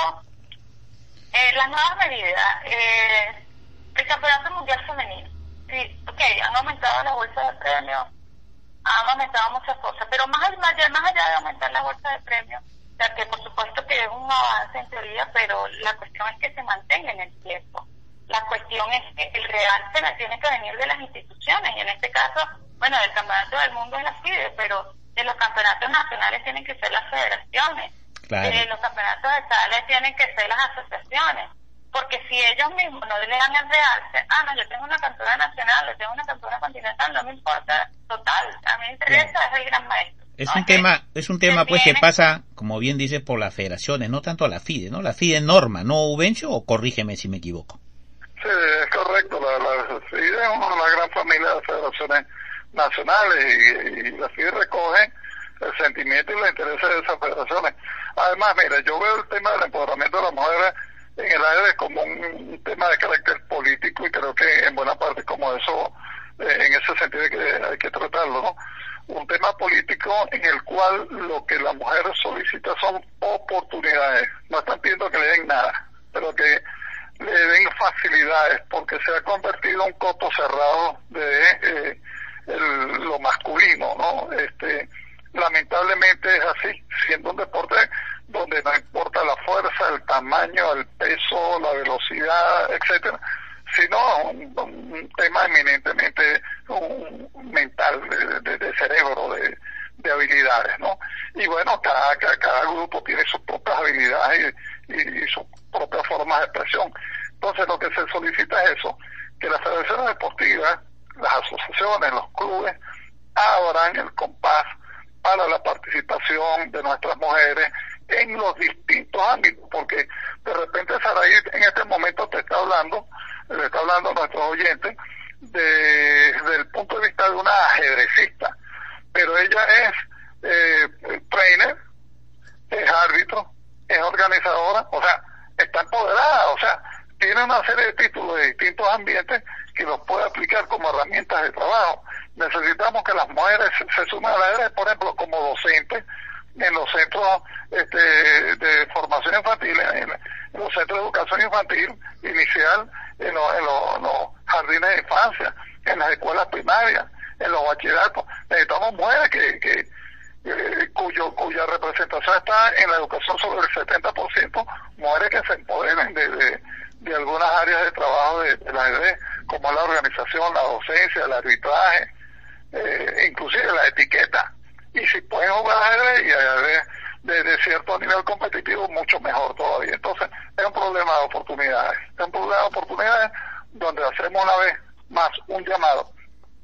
eh, las nuevas medidas, eh, el Campeonato Mundial Femenino, sí, ok, han aumentado las bolsas de premios, han aumentado muchas cosas, pero más allá, más allá de aumentar las bolsas de premios, o sea, que por supuesto que es un avance en teoría, pero la cuestión es que se mantenga en el tiempo. La cuestión es que el real se tiene que venir de las instituciones, y en este caso, bueno, del Campeonato del Mundo es la FIDE, pero de los campeonatos nacionales tienen que ser las federaciones, claro. De los campeonatos estatales tienen que ser las asociaciones, porque si ellos mismos no le dan el realce, ah, no, yo tengo una campeona nacional, yo tengo una campeona continental, no me importa, total, a mí me interesa, claro. Es el gran maestro. Es ¿no? un es tema, es un tema pues que pasa, como bien dices, por las federaciones, no tanto a la FIDE, ¿no? La FIDE norma, ¿no, Ubencho? O corrígeme si me equivoco. Sí, es correcto, la, la FIDE es una gran familia de federaciones nacionales y, y la FIDE recoge el sentimiento y los intereses de esas federaciones. Además, mira, yo veo el tema del empoderamiento de las mujeres en el aire como un, un tema de carácter político, y creo que en buena parte como eso, eh, en ese sentido hay que, hay que tratarlo, ¿no? Un tema político en el cual lo que la mujer solicita son oportunidades. No están pidiendo que le den nada, pero que le den facilidades, porque se ha convertido en un coto cerrado de eh, el, lo masculino, ¿no? Este, lamentablemente es así, siendo un deporte donde no importa la fuerza, el tamaño, el peso, la velocidad, etcétera, sino un, un tema eminentemente un, mental, de, de, de cerebro, de, de habilidades, ¿no? Y bueno, cada, cada, cada grupo tiene sus propias habilidades y, y, y sus propias formas de expresión. Entonces lo que se solicita es eso, que las federaciones deportivas, las asociaciones, los clubes, abran el compás para la participación de nuestras mujeres en los distintos ámbitos, porque de repente Saraí en este momento te está hablando, le está hablando a nuestros oyentes, de, desde el punto de vista de una ajedrecista, pero ella es eh, trainer, es árbitro, es organizadora, o sea, está empoderada, o sea, tiene una serie de títulos de distintos ambientes que los puede aplicar como herramientas de trabajo. Necesitamos que las mujeres se, se sumen a la ajedrez, por ejemplo, como docentes en los centros este, de formación infantil, en, en los centros de educación infantil inicial, en, lo, en, lo, en los jardines de infancia, en las escuelas primarias, en los bachilleratos. Necesitamos mujeres que, que eh, cuyo cuya representación está en la educación sobre el setenta por ciento, mujeres que se empoderen de, de, de algunas áreas de trabajo de, de la ajedrez, como la organización, la docencia, el arbitraje, eh, inclusive la etiqueta. Y si pueden jugar ajedrez y ajedrez de, de cierto nivel competitivo, mucho mejor todavía. Entonces, es un problema de oportunidades. Es un problema de oportunidades donde hacemos una vez más un llamado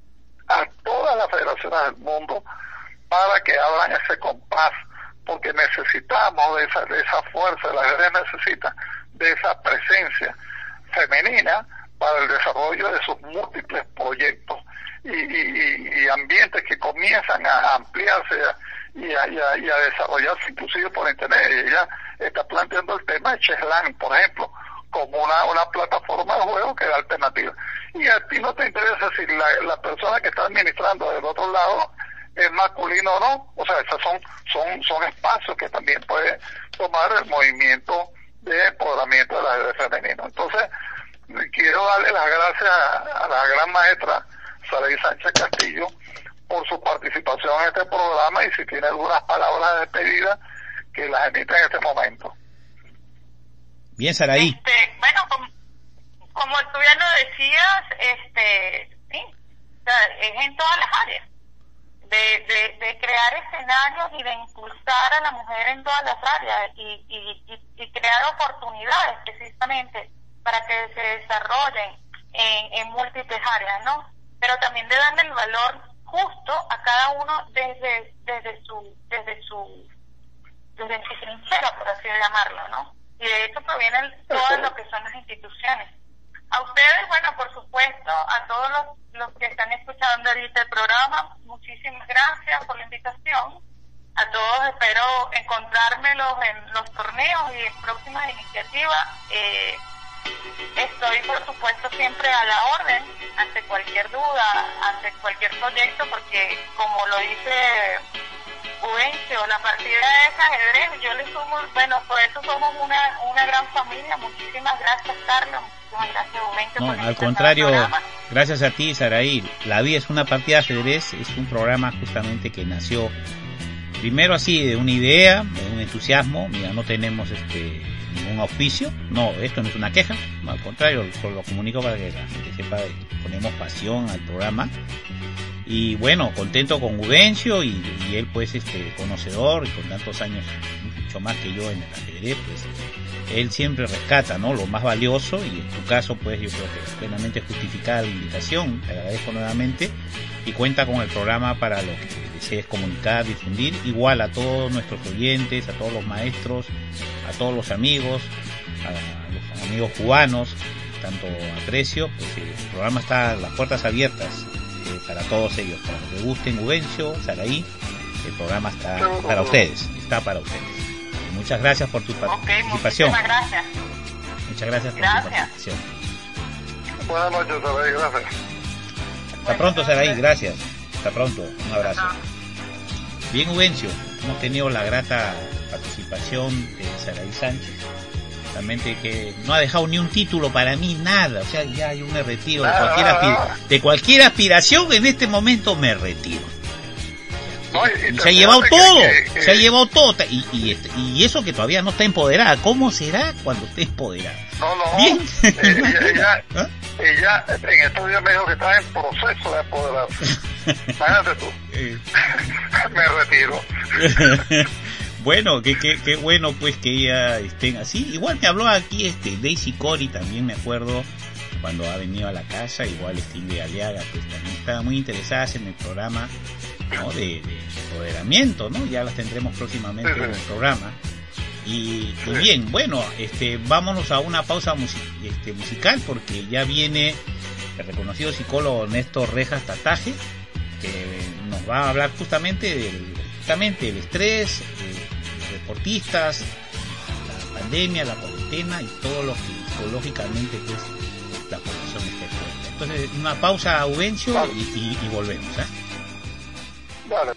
a todas las federaciones del mundo para que abran ese compás, porque necesitamos de esa, de esa fuerza, el ajedrez necesita de esa presencia femenina para el desarrollo de sus múltiples proyectos y, y, y ambientes que comienzan a ampliarse y a, y, a, y a desarrollarse inclusive por internet. Ella está planteando el tema de Chessland, por ejemplo, como una, una plataforma de juego que da alternativa. Y a ti no te interesa si la, la persona que está administrando del otro lado es masculino o no. O sea, esos son, son, son espacios que también puede tomar el movimiento de empoderamiento del ajedrez femenino. Entonces, quiero darle las gracias a, a la gran maestra Saraí Sánchez Castillo por su participación en este programa, y si tiene algunas palabras de despedida, que las emita en este momento. Bien, Saraí. Este, bueno, como, como tú ya lo decías, este, sí, o sea, es en todas las áreas, de, de, de crear escenarios y de impulsar a la mujer en todas las áreas y, y, y, y crear oportunidades precisamente para que se desarrollen en, en múltiples áreas, ¿no? Pero también de darle el valor justo a cada uno desde desde su desde su desde su trinchera, por así llamarlo, ¿no? Y de esto provienen todo lo que son las instituciones. A ustedes, bueno, por supuesto, a todos los, los que están escuchando ahorita el programa, muchísimas gracias por la invitación. A todos espero encontrármelos en los torneos y en próximas iniciativas. Eh, estoy, por supuesto, siempre a la orden ante cualquier duda, ante cualquier proyecto, porque como lo dice Ubencio, la partida es ajedrez. Yo le sumo, bueno, por eso somos una, una gran familia. Muchísimas gracias, Carlos. Muchísimas gracias, Ubencio. No, por al contrario, gracias a ti, Saraí. La vida es una partida de ajedrez, es un programa justamente que nació primero así de una idea, de un entusiasmo. Mira, no tenemos este ningún auspicio, no, esto no es una queja, al contrario, solo lo comunico para que la gente sepa que ponemos pasión al programa. Y bueno, contento con Ubencio y, y él pues este conocedor y con tantos años, mucho más que yo en el ajedrez, pues él siempre rescata, ¿no?, lo más valioso, y en tu caso pues yo creo que es plenamente justificada la invitación. Te agradezco nuevamente y cuenta con el programa para lo que desees comunicar, difundir, igual a todos nuestros oyentes, a todos los maestros, a todos los amigos, a los amigos cubanos, tanto aprecio, pues el programa está, las puertas abiertas eh, para todos ellos, para los que gusten Ubencio, Saraí, el programa está para ustedes, está para ustedes. Y muchas gracias por tu participación. Okay, muchas gracias. Muchas gracias por gracias. tu participación. Buenas noches, Saraí, gracias. Hasta pronto, Saraí, gracias. Hasta pronto, un abrazo. Bien, Ubencio, hemos tenido la grata participación de Saraí Sánchez, realmente que no ha dejado ni un título para mí, nada, o sea, ya yo me retiro de cualquier, aspi- de cualquier aspiración, en este momento me retiro. No, y, y se ha llevado que, todo, que, que, se ha llevado todo, y, y, y eso que todavía no está empoderada. ¿Cómo será cuando esté empoderada? No, no, bien. Eh, ella, ella, ¿Ah? ella en estos días me dijo que estaba en proceso de empoderarse. Imagínate tú. Me retiro. Bueno, qué qué qué bueno pues que ella estén así. Igual me habló aquí este Daisy Cori, también me acuerdo cuando ha venido a la casa, igual Steve Aliaga, pues también estaban muy interesadas en el programa, ¿no?, de, de empoderamiento, ¿no? Ya las tendremos próximamente en el programa. Y, y bien, bueno, este vámonos a una pausa music- este, musical, porque ya viene el reconocido psicólogo Néstor Rejas Tataje, que nos va a hablar justamente del, justamente del estrés, de los deportistas, la pandemia, la cuarentena y todo lo que psicológicamente pues la población está expuesta. Entonces, una pausa, Ubencio, y, y, y volvemos, ¿eh? Vale.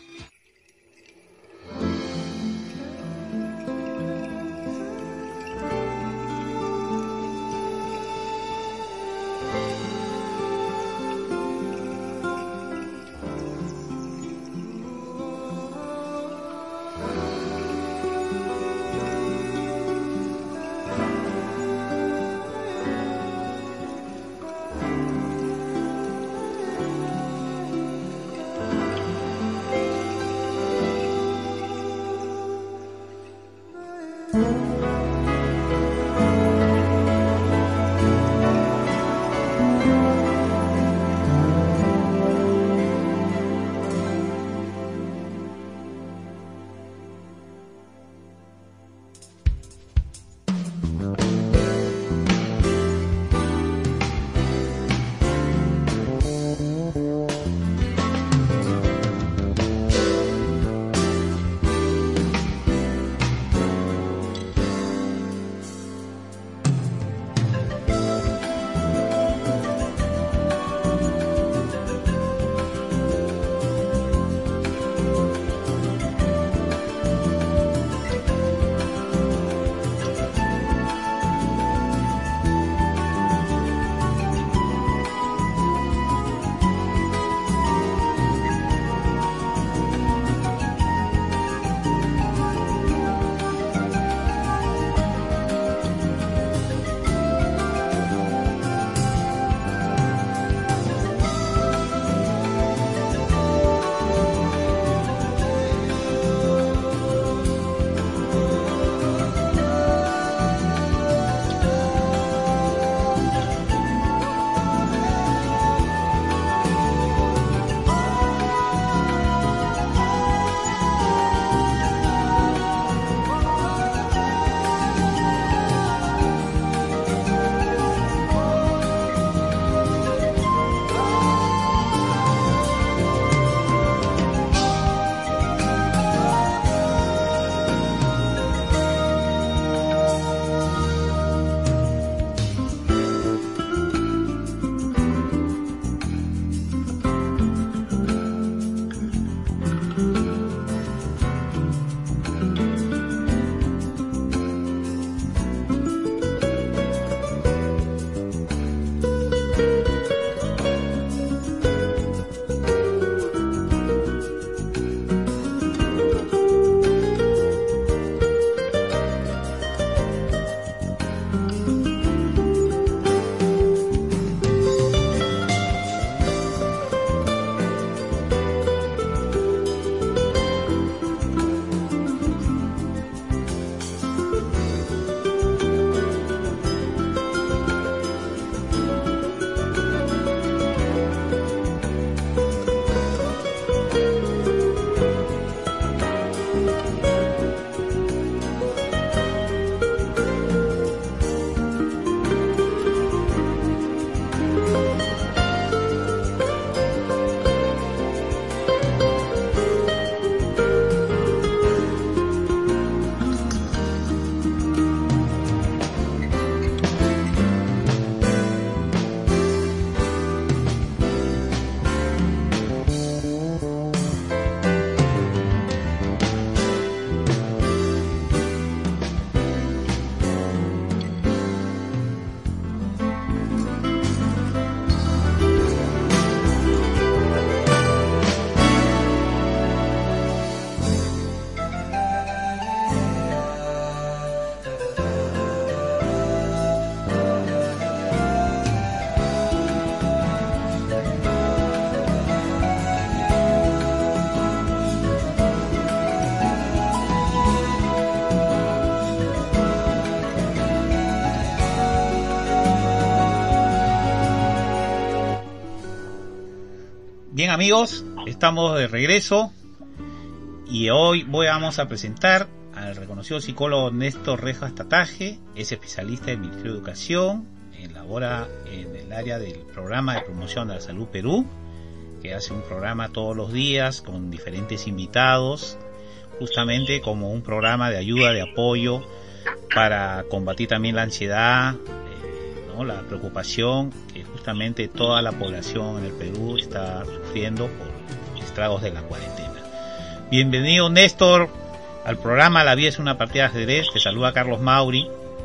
Bien amigos, estamos de regreso y hoy voy, vamos a presentar al reconocido psicólogo Néstor Rejas Tataje. Es especialista del Ministerio de Educación, labora en el área del programa de promoción de la salud Perú, que hace un programa todos los días con diferentes invitados, justamente como un programa de ayuda, de apoyo para combatir también la ansiedad, eh, ¿no? la preocupación que justamente toda la población en el Perú está sufriendo por estragos de la cuarentena. Bienvenido Néstor al programa La Vida es una partida de ajedrez. Te saluda Carlos Mauri.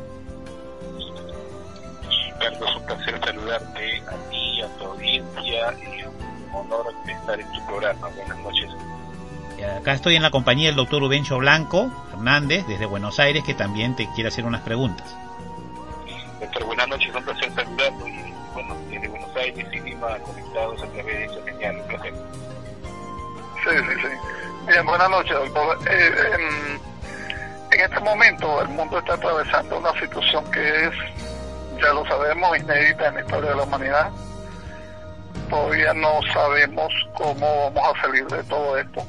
Carlos, un placer saludarte a ti, a tu audiencia, y un honor estar en tu programa. Buenas noches. Acá estoy en la compañía del doctor Ubencho Blanco Hernández, desde Buenos Aires, que también te quiere hacer unas preguntas. Doctor, buenas noches, un placer saludarlo, y bueno, desde Buenos Aires y Lima, conectados a través de esta señal, un placer. Sí, sí, sí. Bien, buenas noches, doctor. Eh, en, en este momento el mundo está atravesando una situación que es, ya lo sabemos, inédita en la historia de la humanidad. Todavía no sabemos cómo vamos a salir de todo esto.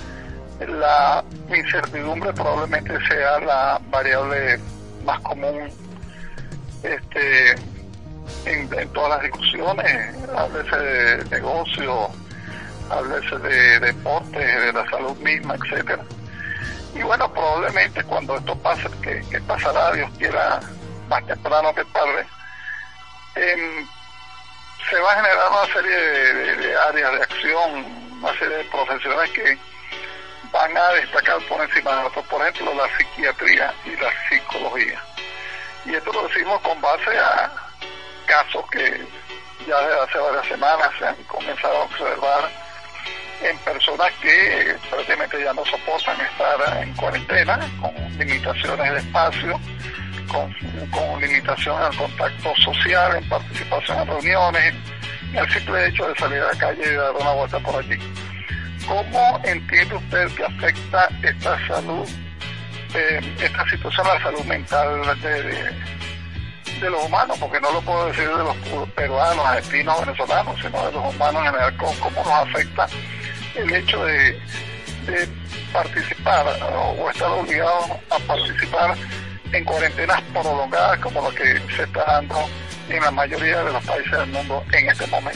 La incertidumbre probablemente sea la variable más común este, en, en todas las discusiones. Háblese de negocio, háblese de deporte, de la salud misma, etcétera. Y bueno, probablemente cuando esto pase, que, que pasará, Dios quiera, más temprano que tarde, eh, se va a generar una serie de, de, de áreas de acción, una serie de profesiones que van a destacar por encima de otros, por ejemplo la psiquiatría y la psicología. Y esto lo decimos con base a casos que ya desde hace varias semanas se han comenzado a observar en personas que prácticamente ya no soportan estar en cuarentena, con limitaciones de espacio, con, con limitación al contacto social, en participación en reuniones, en el simple hecho de salir a la calle y dar una vuelta por allí. ¿Cómo entiende usted que afecta esta salud, eh, esta situación a la salud mental de, de, de los humanos? Porque no lo puedo decir de los peruanos, argentinos, venezolanos, sino de los humanos en general. ¿Cómo, cómo nos afecta el hecho de, de participar o estar obligados a participar en cuarentenas prolongadas como lo que se está dando en la mayoría de los países del mundo en este momento?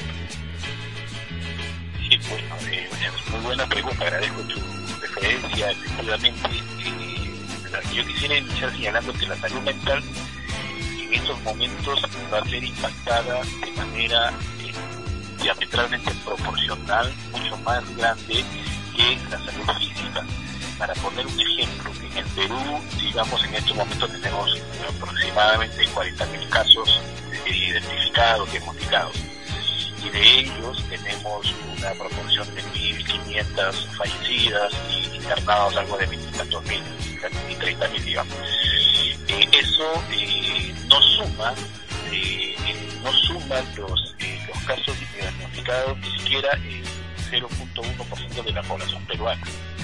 Sí, bueno, eh, muy buena pregunta, agradezco tu referencia. Efectivamente, eh, yo quisiera iniciar señalando que la salud mental en estos momentos va a ser impactada de manera eh, diametralmente proporcional, mucho más grande que la salud física. Para poner un ejemplo, en el Perú, digamos, en estos momentos tenemos aproximadamente cuarenta mil casos eh, identificados, diagnosticados, y de ellos tenemos una proporción de mil quinientas fallecidas y internados algo de veintitantos mil, y treinta mil, digamos. Eh, eso eh, no suma, eh, no suma los, eh, los casos diagnosticados ni siquiera el cero punto uno por ciento de la población peruana.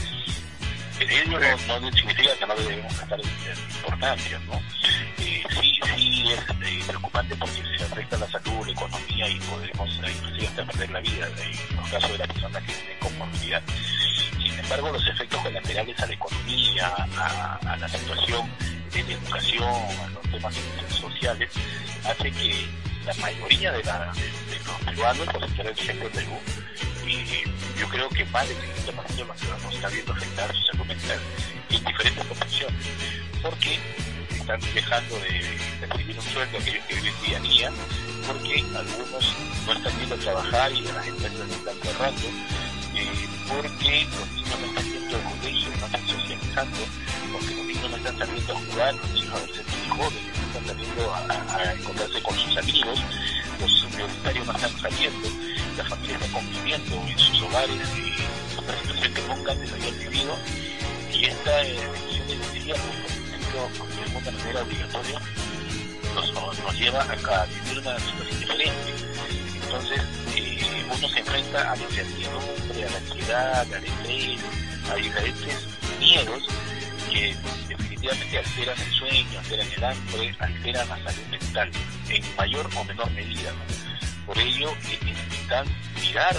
Ello no, no significa que no le debemos prestar importancia, ¿no? Eh, sí, sí es eh, preocupante porque se afecta la salud, la economía, y podemos eh, inclusive hasta perder la vida en los casos de las personas que tienen comorbilidad. Sin embargo, los efectos colaterales a la economía, a, a la situación de la educación, a los temas sociales, hace que la mayoría de, la, de, de los peruanos, por ejemplo, el ejemplo de Perú, y yo creo que más del cincuenta por ciento de los ciudadanos está viendo afectar su salud mental en diferentes profesiones, porque están dejando de, de recibir un sueldo, aquellos que viven día a día, porque algunos no están yendo a trabajar y las empresas se están cerrando, eh, porque los niños no están yendo al colegio, no están socializando, porque los niños no están saliendo a jugar, los hijos adolescentes y jóvenes no están saliendo a, a, a encontrarse con sus amigos, los universitarios no están saliendo, la familia está conviviendo en sus hogares, y es una situación que nunca antes habían vivido, y esta decisión de encierro, de alguna manera obligatoria, nos, nos lleva a vivir una situación diferente. Entonces, eh, uno se enfrenta a la incertidumbre, a la ansiedad, al estrés, a diferentes miedos que definitivamente alteran el sueño, alteran el hambre, alteran la salud mental, en mayor o menor medida, ¿no? Por ello, es vital mirar en el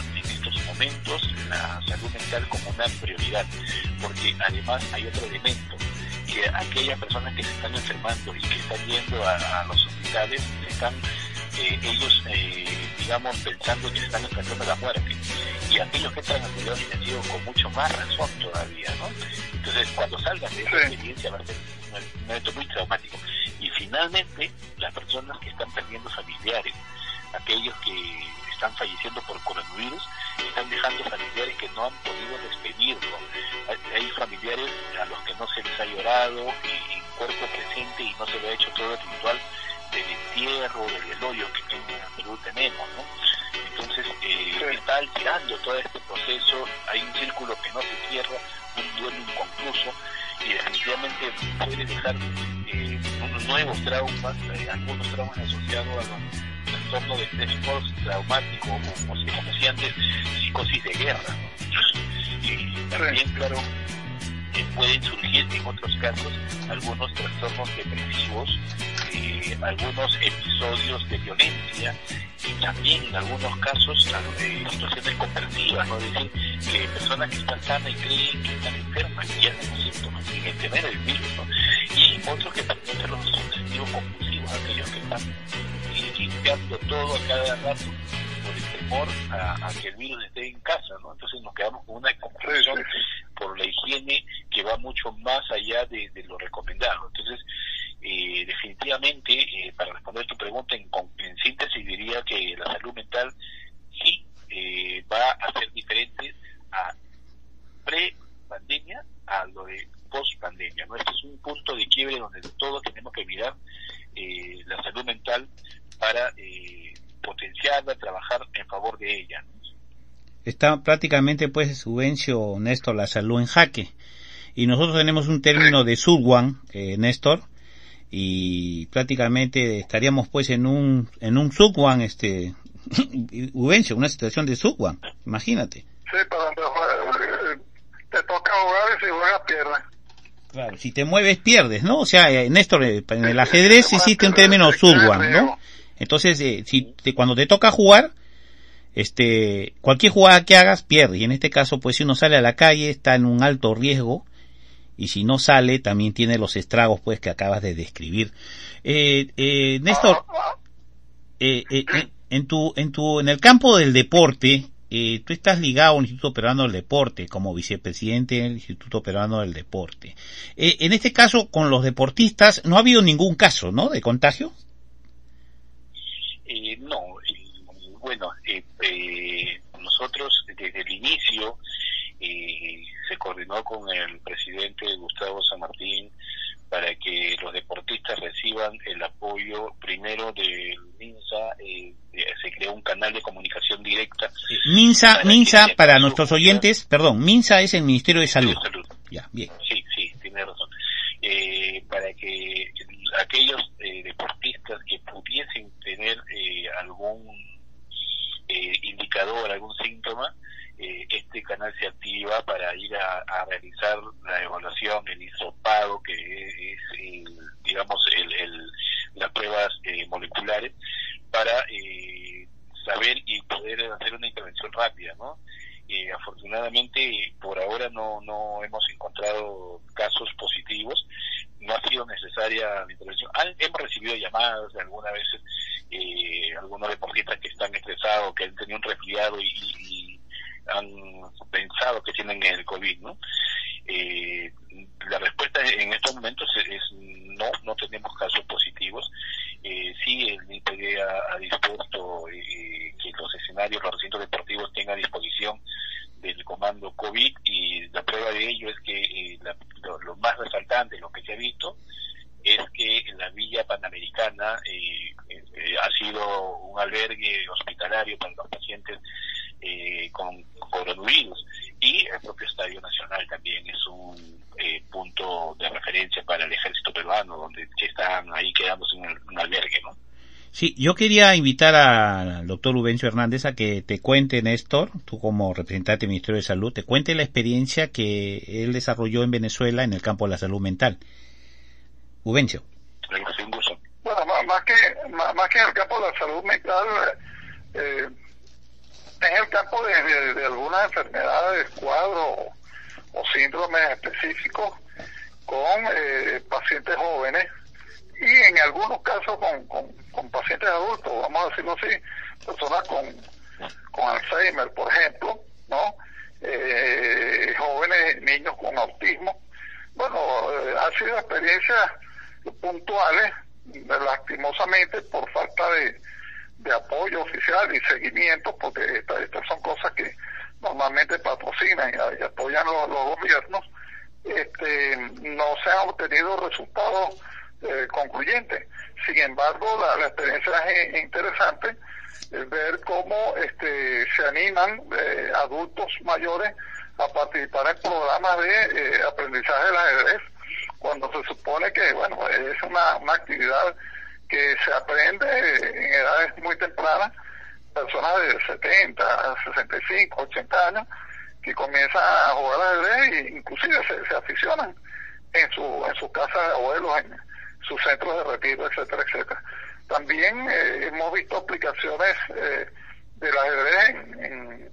estos momentos la salud mental como una prioridad, porque además hay otro elemento, que aquellas personas que se están enfermando y que están yendo a, a los hospitales, están eh, ellos, eh, digamos, pensando que se están enfrentando a la muerte, y aquellos que entran al cuidado intensivo con mucho más razón todavía, ¿no? Entonces, cuando salgan de esa sí. experiencia va a ser un, un evento muy traumático. Y finalmente, las personas que están perdiendo familiares, aquellos que están falleciendo por coronavirus, están dejando familiares que no han podido despedirlo. Hay, hay familiares a los que no se les ha llorado y, y cuerpo presente, y no se le ha hecho todo el ritual del entierro, del velorio que en Perú tenemos, ¿no? Entonces, eh, sí. está alterando todo este proceso, hay un círculo que no se cierra, un duelo inconcluso, y definitivamente puede dejar eh, unos nuevos traumas, eh, algunos traumas asociados a los trastornos de estrés postraumático, o como se decía antes, psicosis de guerra, ¿no? Y también, claro, eh, pueden surgir en otros casos algunos trastornos depresivos, eh, algunos episodios de violencia, y también en algunos casos eh, situaciones conversivas, ¿no? Es decir, que personas que están sanas y creen que están enfermas y ya tienen síntomas sin tener el virus, ¿no? Y otros que también son los obsesivos compulsivos, aquellos que están eh, limpiando todo a cada rato por el temor a, a que el virus esté en casa, ¿no? Entonces nos quedamos con una confusión por la higiene que va mucho más allá de, de lo recomendado. Entonces, Eh, definitivamente, eh, para responder tu pregunta en, en síntesis, diría que la salud mental sí eh, va a ser diferente a pre-pandemia a lo de post-pandemia, ¿no? Este es un punto de quiebre donde todos tenemos que mirar eh, la salud mental para eh, potenciarla, trabajar en favor de ella, ¿no? Está prácticamente, pues, Subvencio, Néstor, la salud en jaque. Y nosotros tenemos un término de Surwan, eh, Néstor, y prácticamente estaríamos pues en un en un Subwan, este Ubencio, una situación de Subwan, imagínate. Sí, pero te toca jugar y si juegas pierdes. Claro, si te mueves pierdes, ¿no? O sea, eh, Néstor, eh, en el ajedrez existe un término Subwan, ¿no? Entonces, eh, si te, cuando te toca jugar, este cualquier jugada que hagas pierdes, y en este caso pues si uno sale a la calle está en un alto riesgo, y si no sale también tiene los estragos pues que acabas de describir. eh, eh, Néstor, eh, eh, en, en tu en tu en el campo del deporte, eh, tú estás ligado al Instituto Peruano del Deporte como vicepresidente del Instituto Peruano del Deporte. Eh, en este caso con los deportistas no ha habido ningún caso, ¿no?, de contagio. Eh, no, eh, bueno, eh, eh, nosotros desde el inicio eh, se coordinó con el presidente Gustavo San Martín para que los deportistas reciban el apoyo primero del MINSA. Eh, eh, se creó un canal de comunicación directa. MINSA, para MINSA para nuestros oyentes, perdón, MINSA es el Ministerio de Salud. De Salud. Ya, bien. Sí, sí, tiene razón. Eh, para que aquellos eh, deportistas que pudiesen tener eh, algún eh, indicador, algún síntoma, Eh, este canal se activa para ir a, a realizar la evaluación, el hisopado, que es, el, digamos, el, el, las pruebas eh, moleculares, para eh, saber y poder hacer una intervención rápida, ¿no? Eh, afortunadamente, por ahora no, no hemos encontrado casos positivos, no ha sido necesaria la intervención. Han, hemos recibido llamadas de algunas veces, eh, algunos deportistas que están estresados, que han tenido un resfriado y, y han pensado que tienen el COVID, ¿no? Eh, la respuesta en estos momentos es, es no, no tenemos casos positivos. Eh, sí, el I P D ha, ha dispuesto eh, que los escenarios, los recintos deportivos tengan a disposición del comando COVID, y la prueba de ello es que eh, la, lo, lo más resaltante, lo que se ha visto, es que la Villa Panamericana eh, eh, ha sido un albergue hospitalario para los pacientes eh, con coronavirus, y el propio Estadio Nacional también es un eh, punto de referencia para el ejército peruano, donde están ahí quedándose en un albergue, ¿no? Sí, yo quería invitar al doctor Ubencio Hernández a que te cuente, Néstor, tú como representante del Ministerio de Salud, te cuente la experiencia que él desarrolló en Venezuela en el campo de la salud mental. Ubencio. Bueno, más, más que más, más que en el campo de la salud mental, eh, en el campo de, de, de algunas enfermedades, cuadros o, o síndromes específicos con eh, pacientes jóvenes y en algunos casos con, con, con pacientes adultos, vamos a decirlo así, personas con, con Alzheimer, por ejemplo, ¿no? Eh, jóvenes, niños con autismo. Bueno, eh, han sido experiencias puntuales, lastimosamente por falta de, de apoyo oficial y seguimiento, porque esta, estas son cosas que normalmente patrocinan y, y apoyan los, los gobiernos, este, no se han obtenido resultados eh, concluyentes. Sin embargo, la, la experiencia es interesante, es ver cómo este, se animan eh, adultos mayores a participar en programas de eh, aprendizaje del ajedrez, cuando se supone que, bueno, es una, una actividad que se aprende en edades muy tempranas, personas de setenta, sesenta y cinco, ochenta años, que comienzan a jugar al ajedrez e inclusive se, se aficionan en su en sus casas de abuelos, en sus centros de retiro, etcétera, etcétera. También eh, hemos visto aplicaciones eh, del ajedrez en, en,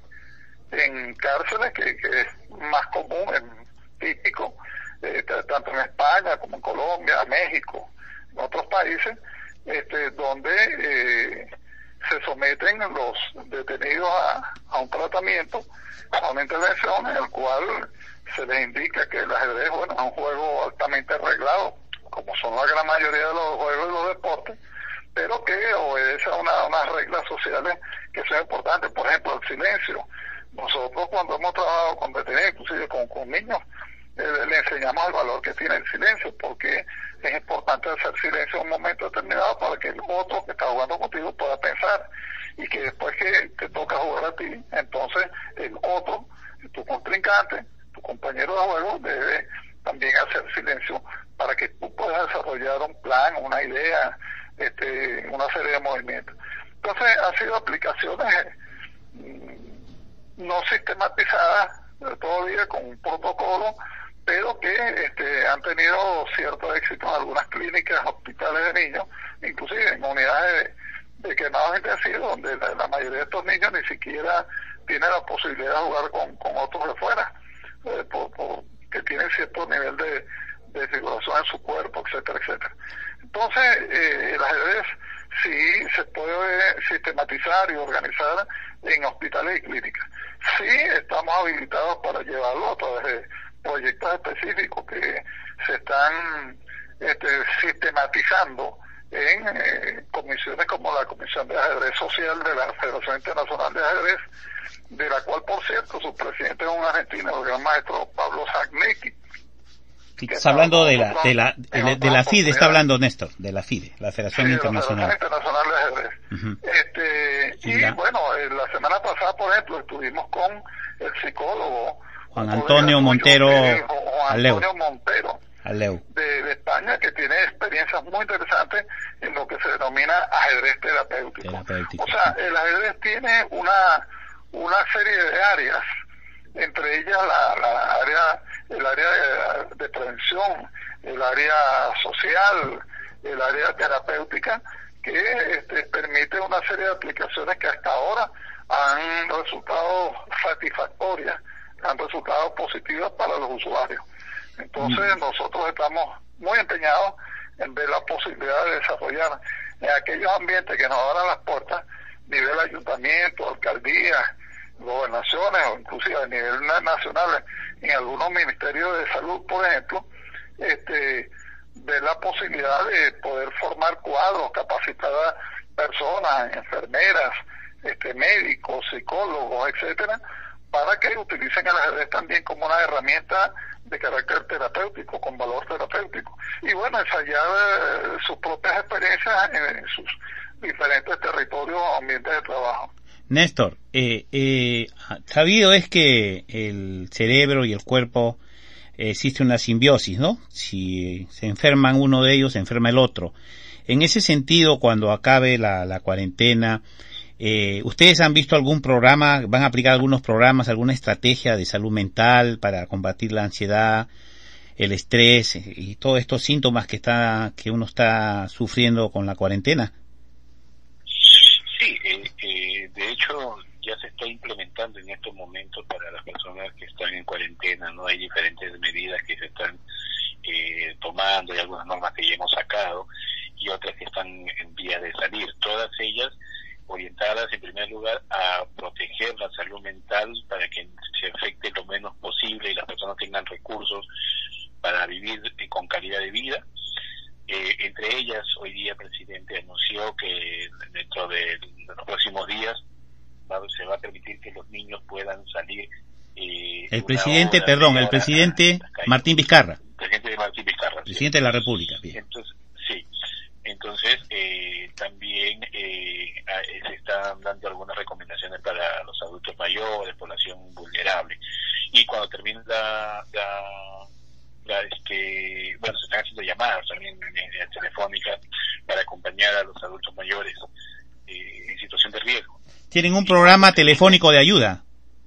en cárceles, que, que es más común, es típico, eh, tanto en España como en Colombia, México, en otros países, este, donde eh, se someten los detenidos a, a un tratamiento, a una intervención en el cual se les indica que el ajedrez, bueno, es un juego altamente arreglado, como son la gran mayoría de los juegos y los deportes, pero que obedece a una, unas reglas sociales que son importantes. Por ejemplo, el silencio. Nosotros cuando hemos trabajado con detenidos, inclusive con, con niños, eh, le enseñamos el valor que tiene el silencio, porque es importante hacer silencio en un momento determinado para que el otro que está jugando contigo pueda pensar, y que después que te toca jugar a ti, entonces el otro, tu contrincante, tu compañero de juego, debe también hacer silencio para que tú puedas desarrollar un plan, una idea, este, una serie de movimientos. Entonces han sido aplicaciones mmm, no sistematizadas todavía con un protocolo, pero que este, han tenido cierto éxito en algunas clínicas, hospitales de niños, inclusive en unidades de, de quemados intensivos, donde la, la mayoría de estos niños ni siquiera tienen la posibilidad de jugar con, con otros de fuera, eh, por, por, que tienen cierto nivel de, de figuración en su cuerpo, etcétera, etcétera. Entonces, eh, el ajedrez sí se puede sistematizar y organizar en hospitales y clínicas. Sí estamos habilitados para llevarlo a través de proyectos específicos que se están este, sistematizando en eh, comisiones como la Comisión de Ajedrez Social de la Federación Internacional de Ajedrez, de la cual, por cierto, su presidente es un argentino, el gran maestro Pablo Zagnicki. Está hablando de la de la de, de la FIDE, está hablando Néstor, de la FIDE, la Federación sí, Internacional. La Federación Internacional de Ajedrez. Uh-huh. Este, y, y la... bueno, la semana pasada, por ejemplo, estuvimos con el psicólogo Juan Antonio Montero Juan Antonio Montero Aleu. De, de España, que tiene experiencias muy interesantes en lo que se denomina ajedrez terapéutico. terapéutico. O sea, el ajedrez tiene una una serie de áreas, entre ellas la, la área el área de, de prevención, el área social, el área terapéutica, que este, permite una serie de aplicaciones que hasta ahora han resultado satisfactorias, han resultado positivas para los usuarios. Entonces, mm. nosotros estamos muy empeñados en ver la posibilidad de desarrollar en aquellos ambientes que nos abran las puertas, nivel ayuntamiento, alcaldía, gobernaciones o inclusive a nivel nacional, en algunos ministerios de salud, por ejemplo, este, ver la posibilidad de poder formar cuadros, capacitar a personas, enfermeras, este, médicos, psicólogos, etcétera, para que utilicen el ajedrez también como una herramienta de carácter terapéutico, con valor terapéutico. Y bueno, ensayar eh, sus propias experiencias en, en sus diferentes territorios o ambientes de trabajo. Néstor, eh, eh, sabido es que el cerebro y el cuerpo eh, existe una simbiosis, ¿no? Si se enferman uno de ellos, se enferma el otro. En ese sentido, cuando acabe la, la cuarentena, eh, ¿ustedes han visto algún programa, van a aplicar algunos programas, alguna estrategia de salud mental para combatir la ansiedad, el estrés y todos estos síntomas que está que uno está sufriendo con la cuarentena? Sí, eh, eh, de hecho, ya se está implementando en estos momentos para las personas que están en cuarentena, ¿no? Hay diferentes medidas que se están eh, tomando, hay algunas normas que ya hemos sacado y otras que están en vías de salir, todas ellas orientadas en primer lugar a proteger la salud mental para que se afecte lo menos posible y las personas tengan recursos para vivir con calidad de vida. Eh, entre ellas, hoy día el presidente anunció que dentro de, de los próximos días va, se va a permitir que los niños puedan salir. Eh, el presidente, hora, perdón, el presidente Martín Vizcarra. El presidente Martín Vizcarra. Presidente ¿sí? de la República. Bien. Entonces, sí. Entonces, eh, también eh, se están dando algunas recomendaciones para los adultos mayores, población vulnerable. Y cuando termine la, la, la este, bueno, se están haciendo llamadas también eh, telefónicas para acompañar a los adultos mayores eh, en situación de riesgo. ¿Tienen un programa telefónico de ayuda?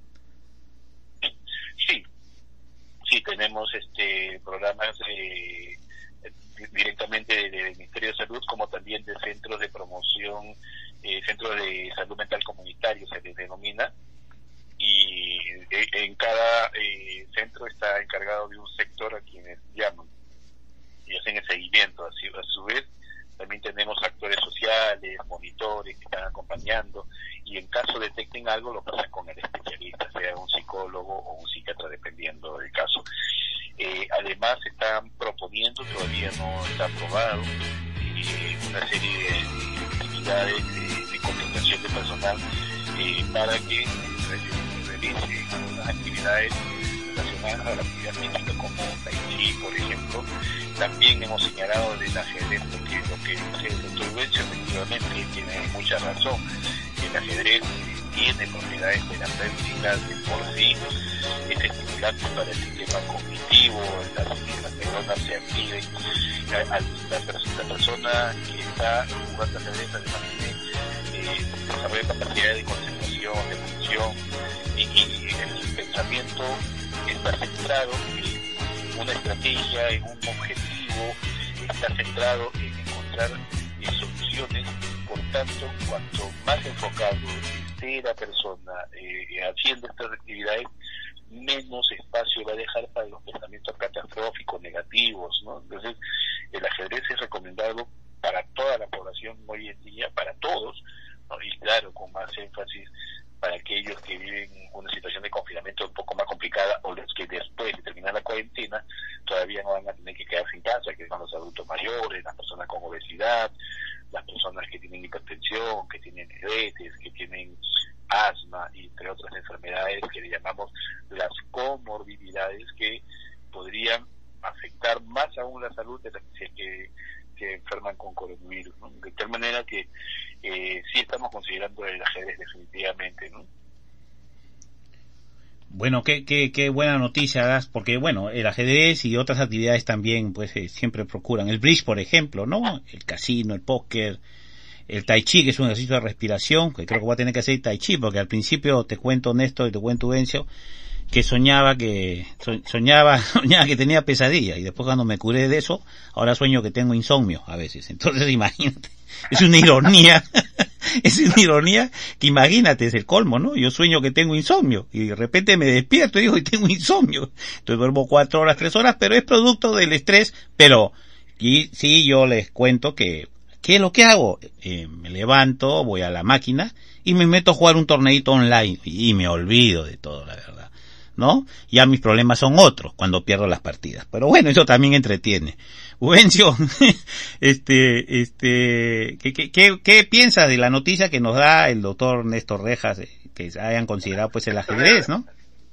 Sí, sí, tenemos este programas eh, directamente del de Ministerio de Salud, como también de centros de promoción, eh, centros de salud mental comunitario se les denomina, y eh, en cada eh, centro está encargado de un sector a quienes llaman y hacen el seguimiento. Así, a su vez también tenemos actores sociales, monitores que están acompañando, y en caso detecten algo lo pasan con el especialista, sea un psicólogo o un psiquiatra, dependiendo del caso. Eh, además están proponiendo, todavía no está aprobado, eh, una serie de actividades de, de contratación de personal eh, para que realice algunas actividades relacionadas a la actividad física como Tai Chi, por ejemplo. También hemos señalado del ajedrez, porque lo que dice el doctor Wencio efectivamente tiene mucha razón. El ajedrez tiene propiedades terapéuticas de por sí, es estimulante para el sistema cognitivo, las, las neuronas se activen, la, la, la persona que está jugando ajedrez además tiene eh, desarrolla capacidades de concentración, de función, y, y el pensamiento está centrado en una estrategia, en un objetivo, está centrado en encontrar eh, soluciones. Por tanto, cuanto más enfocado esté la persona eh, haciendo estas actividades, menos espacio va a dejar para los pensamientos catastróficos, negativos, ¿no? Entonces, el ajedrez es recomendado para toda la población hoy en día, para todos, ¿no? Y claro, con más énfasis para aquellos que viven una situación de confinamiento un poco más complicada, o los que después de terminar la cuarentena todavía no van a tener que quedarse en casa, que son los adultos mayores, las personas con obesidad, las personas que tienen hipertensión, que tienen diabetes, que tienen asma, y entre otras enfermedades que le llamamos las comorbilidades, que podrían afectar más aún la salud de las que, que, que enferman con coronavirus, ¿no? De tal manera que eh, sí estamos considerando el ajedrez definitivamente, ¿no? Bueno, qué, qué, qué buena noticia das, porque bueno, el ajedrez y otras actividades también pues eh, siempre procuran. El bridge, por ejemplo, ¿no? El casino, el póker, el tai chi, que es un ejercicio de respiración, que creo que voy a tener que hacer tai chi, porque al principio te cuento Néstor y te cuento Vencio, que soñaba que, so, soñaba, soñaba que tenía pesadillas, y después cuando me curé de eso, ahora sueño que tengo insomnio a veces. Entonces imagínate, es una ironía. Es una ironía que imagínate, es el colmo, ¿no? Yo sueño que tengo insomnio y de repente me despierto y digo, y tengo insomnio. Entonces duermo cuatro horas, tres horas, pero es producto del estrés. Pero y sí, yo les cuento que, ¿qué es lo que hago? Eh, me levanto, voy a la máquina y me meto a jugar un torneito online y me olvido de todo, la verdad, ¿no? Ya mis problemas son otros cuando pierdo las partidas. Pero bueno, eso también entretiene. Wencio, este, este, ¿qué, qué, qué, ¿qué piensas de la noticia que nos da el doctor Néstor Rejas, eh, que hayan considerado pues el ajedrez, ¿no?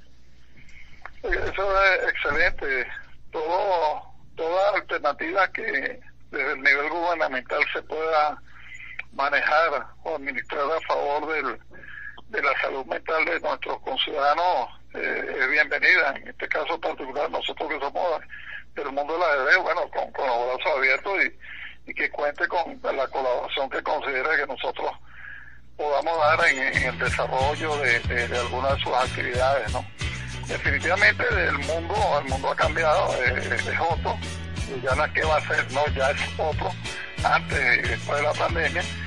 Eso es excelente. Todo, toda alternativa que desde el nivel gubernamental se pueda manejar o administrar a favor del, de la salud mental de nuestros conciudadanos eh, es bienvenida. En este caso particular, nosotros que somos del mundo del ajedrez, bueno, con, con los brazos abiertos y, y que cuente con la colaboración que considere que nosotros podamos dar en, en el desarrollo de, de, de algunas de sus actividades, ¿no? Definitivamente el mundo, el mundo ha cambiado, es, es otro, y ya no es que va a ser, no, ya es otro, antes y después de la pandemia,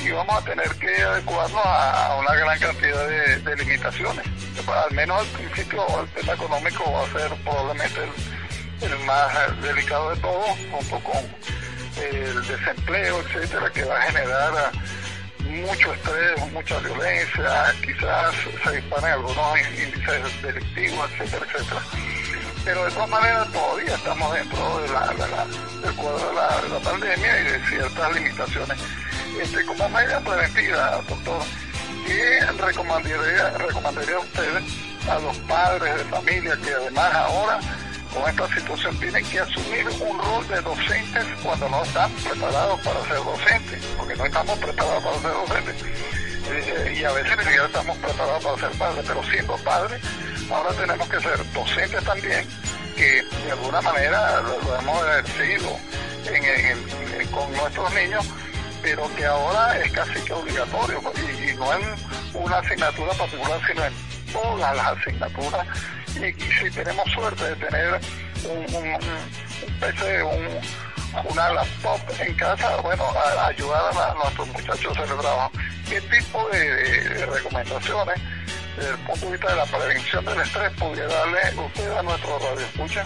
y vamos a tener que adecuarnos a, a una gran cantidad de, de limitaciones. Al menos al principio el tema económico va a ser probablemente el, el más delicado de todos, junto con el desempleo, etcétera, que va a generar mucho estrés, mucha violencia, quizás se disparen algunos índices delictivos, etcétera, etcétera. Pero de todas maneras todavía estamos dentro de la, de la, del cuadro de la, de la pandemia y de ciertas limitaciones. Este, como medida preventiva, doctor, ¿qué recomendaría, recomendaría a ustedes a los padres de familia que además ahora con esta situación tienen que asumir un rol de docentes cuando no están preparados para ser docentes? Porque no estamos preparados para ser docentes. Eh, y a veces ni siquiera estamos preparados para ser padres, pero siendo padres, ahora tenemos que ser docentes también, que de alguna manera lo, lo hemos ejercido en, en el, en, con nuestros niños, pero que ahora es casi que obligatorio, y, y no en una asignatura particular, sino en todas las asignaturas. Y, y si tenemos suerte de tener un, un, un P C, un, una laptop en casa, bueno, a, a ayudar a, a nuestros muchachos a hacer el trabajo. ¿Qué tipo de, de, de recomendaciones desde el punto de vista de la prevención del estrés podría darle usted a nuestro radioescucha?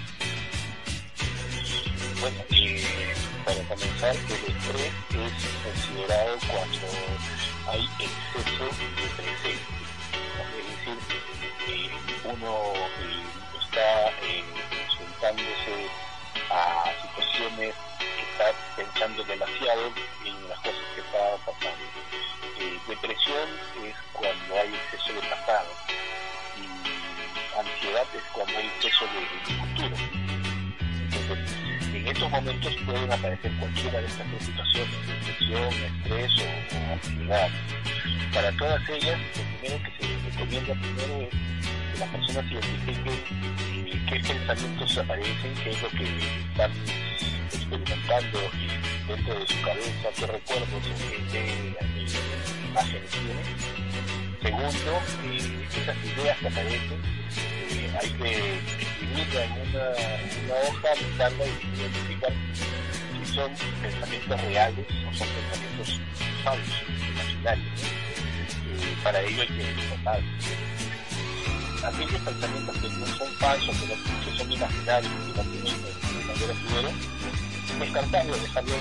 Bueno, eh, para comenzar, el estrés es considerado cuando hay exceso de presencia. Es decir, eh, uno eh, está eh, enfrentándose a situaciones que está pensando demasiado en las cosas que está pasando. Eh, depresión es cuando hay exceso de pasado, y ansiedad es cuando hay exceso de, de futuro. Entonces, en estos momentos pueden aparecer cualquiera de estas tres situaciones: depresión, estrés o, o ansiedad. Para todas ellas, lo primero que se recomienda primero es que las personas identifiquen eh, qué pensamientos aparecen, qué es lo que están experimentando dentro de su cabeza, qué recuerdos, qué imágenes tienen. Segundo, eh, esas ideas que aparecen, eh, hay que escribirla en una, una hoja, anotarla y identificar si son pensamientos reales o son pensamientos falsos, imaginarios. Eh, para ello hay que notar aquellos pensamientos que no son falsos, que, no, que son imaginarios, que no tienen de manera primero, descartarlos, dejarlos,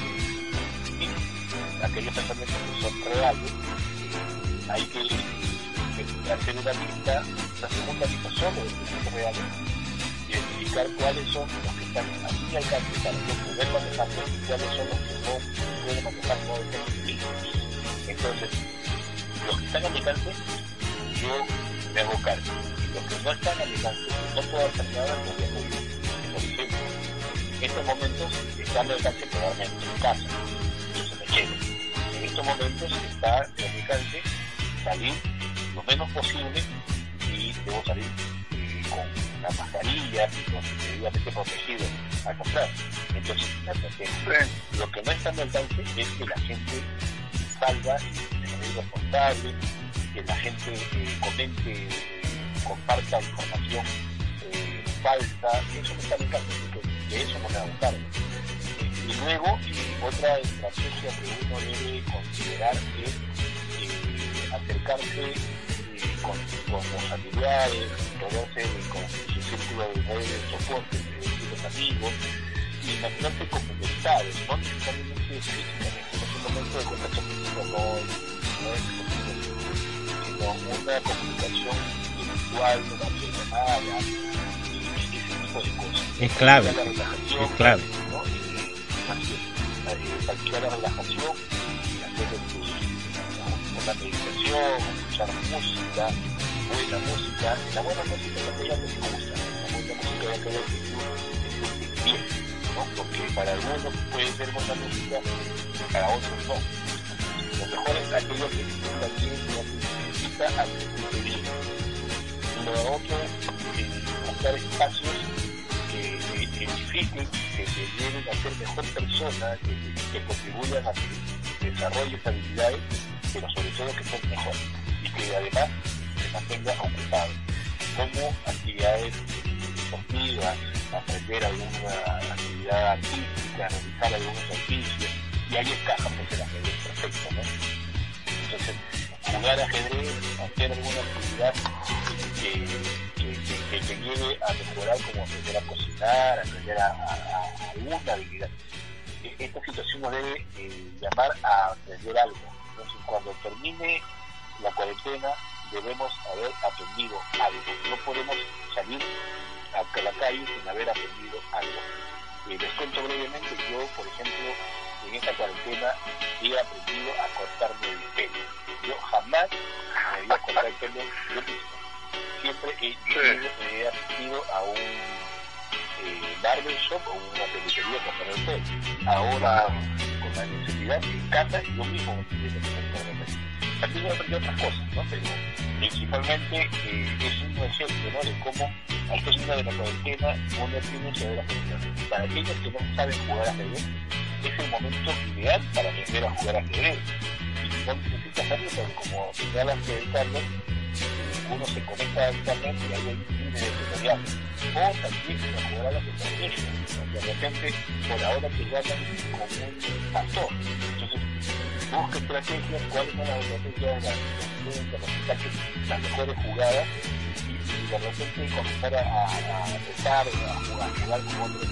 y aquellos pensamientos que son reales, hay que, que hacer una lista, una segunda lista solo de pensamientos reales, identificar cuáles son los que están a mi alcance para yo poder manejarlos y cuáles son los que no puedo manejar, no dependen de mí. Entonces, los que están a mi alcance, yo me hago cargo. Y los que no están a mi alcance, no puedo hacer nada, no voy a morir. Por ejemplo, en estos momentos está a mi alcance quedarme en casa, y eso me quedo. En estos momentos está a mi alcance salir lo menos posible, y debo salir eh, con una mascarilla y con debidamente protegido a comprar. Entonces, lo que no está a mi alcance es que la gente salga de manera responsable, que la gente eh, comente, eh, comparta información eh, falsa. Eso no está en el caso, de eso no me hago cargo. Eh, y luego, y otra estrategia que uno debe considerar es eh, acercarse eh, con, con los familiares, rodearse con su círculo de redes de soporte, de los amigos, y mantenerse comunicados, no necesariamente físicamente. En ese momento de contacto físico no, no es sino una comunicación virtual, una videollamada, y ese tipo de cosas. Es clave, es clave. ¿No? Practicar la relajación, hacer una meditación, escuchar música, buena música. La buena música es aquella que te gusta, la buena música es aquella que te bien, ¿no? Porque para algunos puede ser buena música, para otros no. Lo mejor es aquello que disfruta bien, lo que necesita a sentirse bien. Lo otro es buscar espacios que te identifiquen, que te lleven a ser mejor persona, que, que contribuyan a que desarrolles habilidades, pero sobre todo que seas mejor y que además te mantenga ocupado, como actividades deportivas, aprender alguna actividad artística, realizar algún ejercicio, y ahí encaja pues el ajedrez perfecto, ¿no? Entonces, jugar ajedrez, hacer alguna actividad que, que, que, que te lleve a mejorar, como aprender a cocinar, aprender a, a, a alguna habilidad. Esta situación nos debe eh, llamar a aprender algo. Entonces, cuando termine la cuarentena, debemos haber aprendido algo. No podemos salir a la calle sin haber aprendido algo. Eh, les cuento brevemente, yo, por ejemplo, en esta cuarentena he aprendido a cortarme el pelo. Yo jamás me había cortado el pelo yo mismo. Siempre he, sí. he asistido a un eh, barbershop o una peluquería para cortar el pelo. Ahora, con la necesidad en casa, yo mismo me tengo que cortar el pelo. También he aprendido otras cosas, ¿no? Pero principalmente eh, es un ejemplo, ¿no?, de cómo al término de la cuarentena uno tiene que ver ajedrez. Para aquellos que no saben jugar ajedrez, es el momento ideal para aprender a jugar ajedrez. Y no necesitas salir, porque como señalas que Carlos, uno se conecta a internet y ahí hay miles de tutoriales. O también para jugar a las estrategias, de repente por ahora te llaman como un pastor. Entonces, busca estrategias, cuáles son las estrategias, las, las mejores jugadas, y, y de repente comenzar a, a, a empezar a jugar, a jugar con otros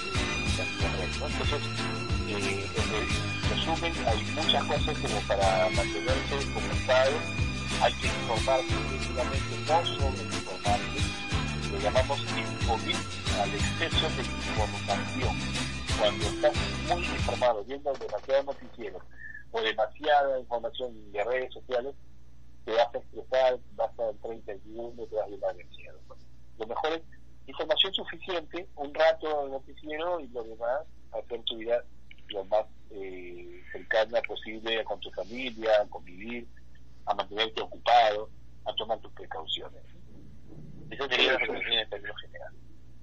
eh, ¿no? Entonces, eh, en resumen, hay muchas cosas como para mantenerse conectado. Hay que informarse, efectivamente, no sobre informarse, lo llamamos infobit al exceso de información. Cuando estás muy informado, viendo demasiados noticieros o demasiada información de redes sociales, te vas a estresar, vas a dar treinta segundos, te vas a llevar demasiado. Lo mejor es información suficiente, un rato de noticiero y lo demás, hacer tu vida lo más eh, cercana posible con tu familia, a convivir, a mantenerte ocupado, a tomar tus precauciones. Eso sería la recomendación en términos generales.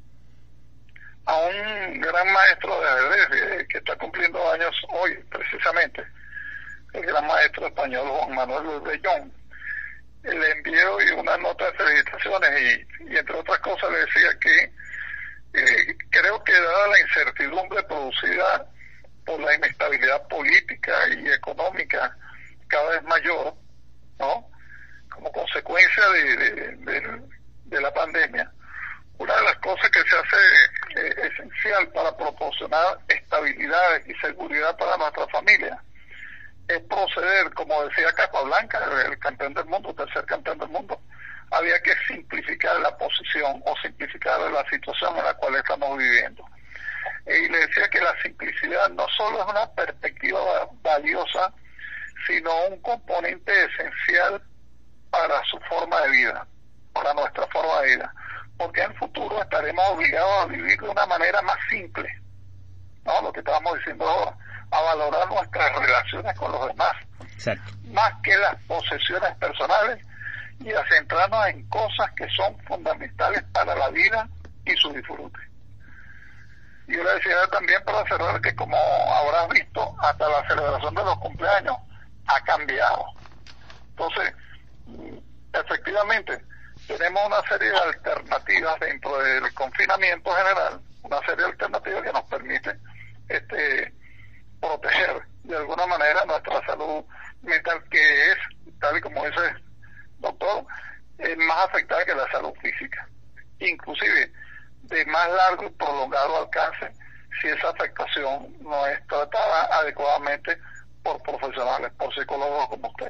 A un gran maestro de ajedrez eh, que está cumpliendo años hoy, precisamente, el gran maestro español Juan Manuel Bellón, le envié hoy una nota de felicitaciones y, y entre otras cosas le decía que eh, creo que dada la incertidumbre producida por la inestabilidad política y económica cada vez mayor, ¿no?, como consecuencia de, de, de, de la pandemia, una de las cosas que se hace eh, esencial para proporcionar estabilidad y seguridad para nuestra familia es proceder, como decía Capablanca, el campeón del mundo, tercer campeón del mundo, había que simplificar la posición o simplificar la situación en la cual estamos viviendo. Y le decía que la simplicidad no solo es una perspectiva valiosa, sino un componente esencial para su forma de vida, para nuestra forma de vida, porque en el futuro estaremos obligados a vivir de una manera más simple, ¿no?, lo que estábamos diciendo ahora, a valorar nuestras relaciones con los demás. Exacto. Más que las posesiones personales, y a centrarnos en cosas que son fundamentales para la vida y su disfrute. Y yo le decía también, para cerrar, que como habrás visto, hasta la celebración de los cumpleaños ha cambiado. Entonces, efectivamente, tenemos una serie de alternativas dentro del confinamiento general, una serie de alternativas que nos permiten este, proteger de alguna manera nuestra salud mental, que es, tal y como dice doctor, es más afectada que la salud física, inclusive de más largo y prolongado alcance si esa afectación no es tratada adecuadamente por profesionales, por psicólogos como usted.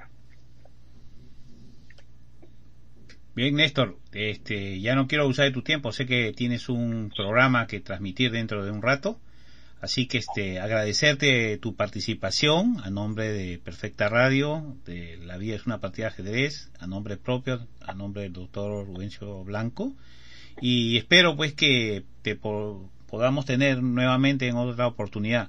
Bien, Néstor, este, ya no quiero abusar de tu tiempo, sé que tienes un programa que transmitir dentro de un rato, así que este, agradecerte tu participación a nombre de Perfecta Radio, de La Vida es una partida de ajedrez, a nombre propio, a nombre del doctor Rubencio Blanco, y espero pues que te po- podamos tener nuevamente en otra oportunidad.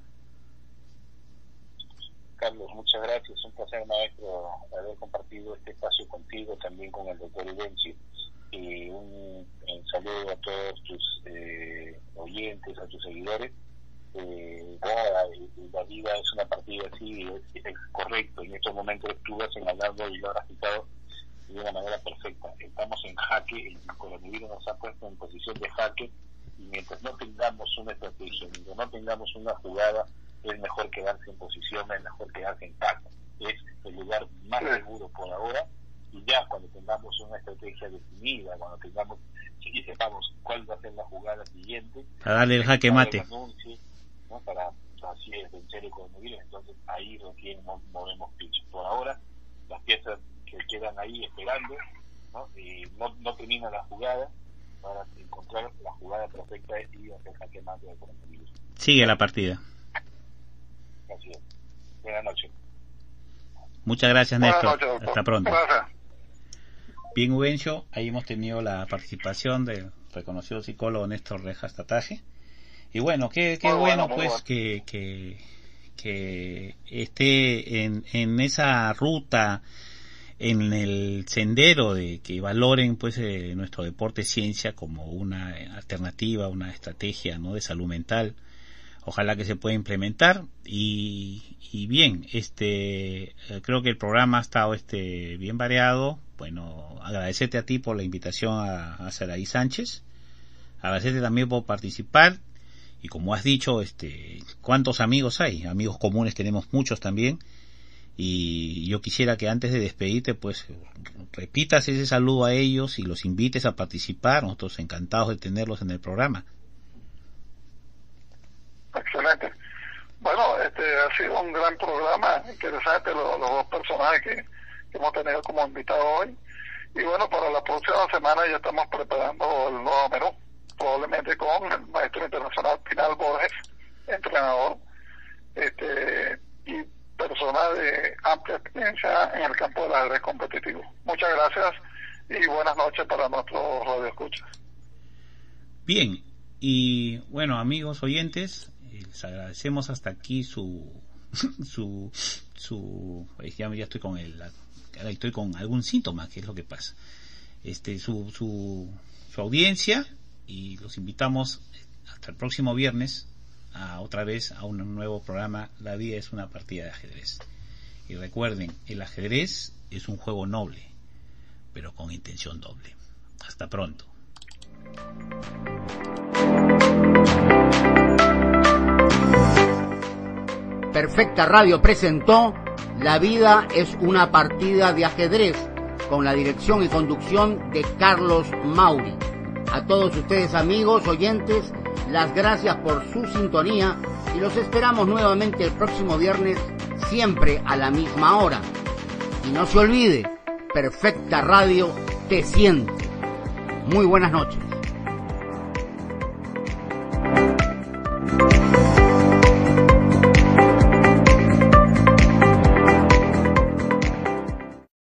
Carlos, muchas gracias, un placer, maestro, haber compartido este espacio contigo, también con el doctor Rubencio, y un, un saludo a todos tus eh, oyentes, a tus seguidores. Eh, nada, la vida es una partida así, es, es correcto, en estos momentos tú has señalado y lo has explicado de una manera perfecta. Estamos en jaque, el coronavirus nos ha puesto en posición de jaque, y mientras no tengamos una estrategia, mientras no tengamos una jugada es mejor quedarse en posición, es mejor quedarse en casa. Es el lugar más seguro por ahora, y ya cuando tengamos una estrategia definida, cuando tengamos y sepamos cuál va a ser la jugada siguiente, a darle el jaque mate, anuncio, ¿no? para así es vencer el coronavirus, entonces ahí recién movemos pitch. Por ahora las piezas que quedan ahí esperando, ¿no? Y no, no termina la jugada para encontrar la jugada perfecta y hacer jaque mate del coronavirus. Sigue la partida. Así es. Buenas noches. Muchas gracias, Néstor. Buenas noches, doctor. Hasta pronto. Gracias. Bien, Ubencio, ahí hemos tenido la participación del reconocido psicólogo Néstor Rejas Tataje. Y bueno, qué, qué muy bueno, bueno pues bueno. que, que, que esté en, en esa ruta, en el sendero de que valoren pues eh, nuestro deporte ciencia como una alternativa, una estrategia, ¿no?, de salud mental. Ojalá que se pueda implementar y, y bien, este creo que el programa ha estado este bien variado. Bueno, agradecerte a ti por la invitación a, a Saraí Sánchez, agradecerte también por participar, y como has dicho, este cuántos amigos hay, amigos comunes tenemos muchos también, y yo quisiera que antes de despedirte pues repitas ese saludo a ellos y los invites a participar. Nosotros encantados de tenerlos en el programa. Excelente. Bueno, este ha sido un gran programa, interesante los, los dos personajes que, que hemos tenido como invitados hoy. Y bueno, para la próxima semana ya estamos preparando el nuevo menú, probablemente con el maestro internacional Pinal Borges, entrenador, este y persona de amplia experiencia en el campo del ajedrez competitivo. Muchas gracias y buenas noches para nuestros radioescuchas. Bien, y bueno, amigos oyentes, les agradecemos hasta aquí su su su ya, ya estoy con el estoy con algún síntoma, que es lo que pasa, este su su su audiencia, y los invitamos hasta el próximo viernes a otra vez a un nuevo programa. La vida es una partida de ajedrez, y recuerden, el ajedrez es un juego noble pero con intención doble. Hasta pronto. Perfecta Radio presentó La vida es una partida de ajedrez, con la dirección y conducción de Carlos Mauri. A todos ustedes, amigos oyentes, las gracias por su sintonía, y los esperamos nuevamente el próximo viernes, siempre a la misma hora. Y no se olvide, Perfecta Radio te siente. Muy buenas noches.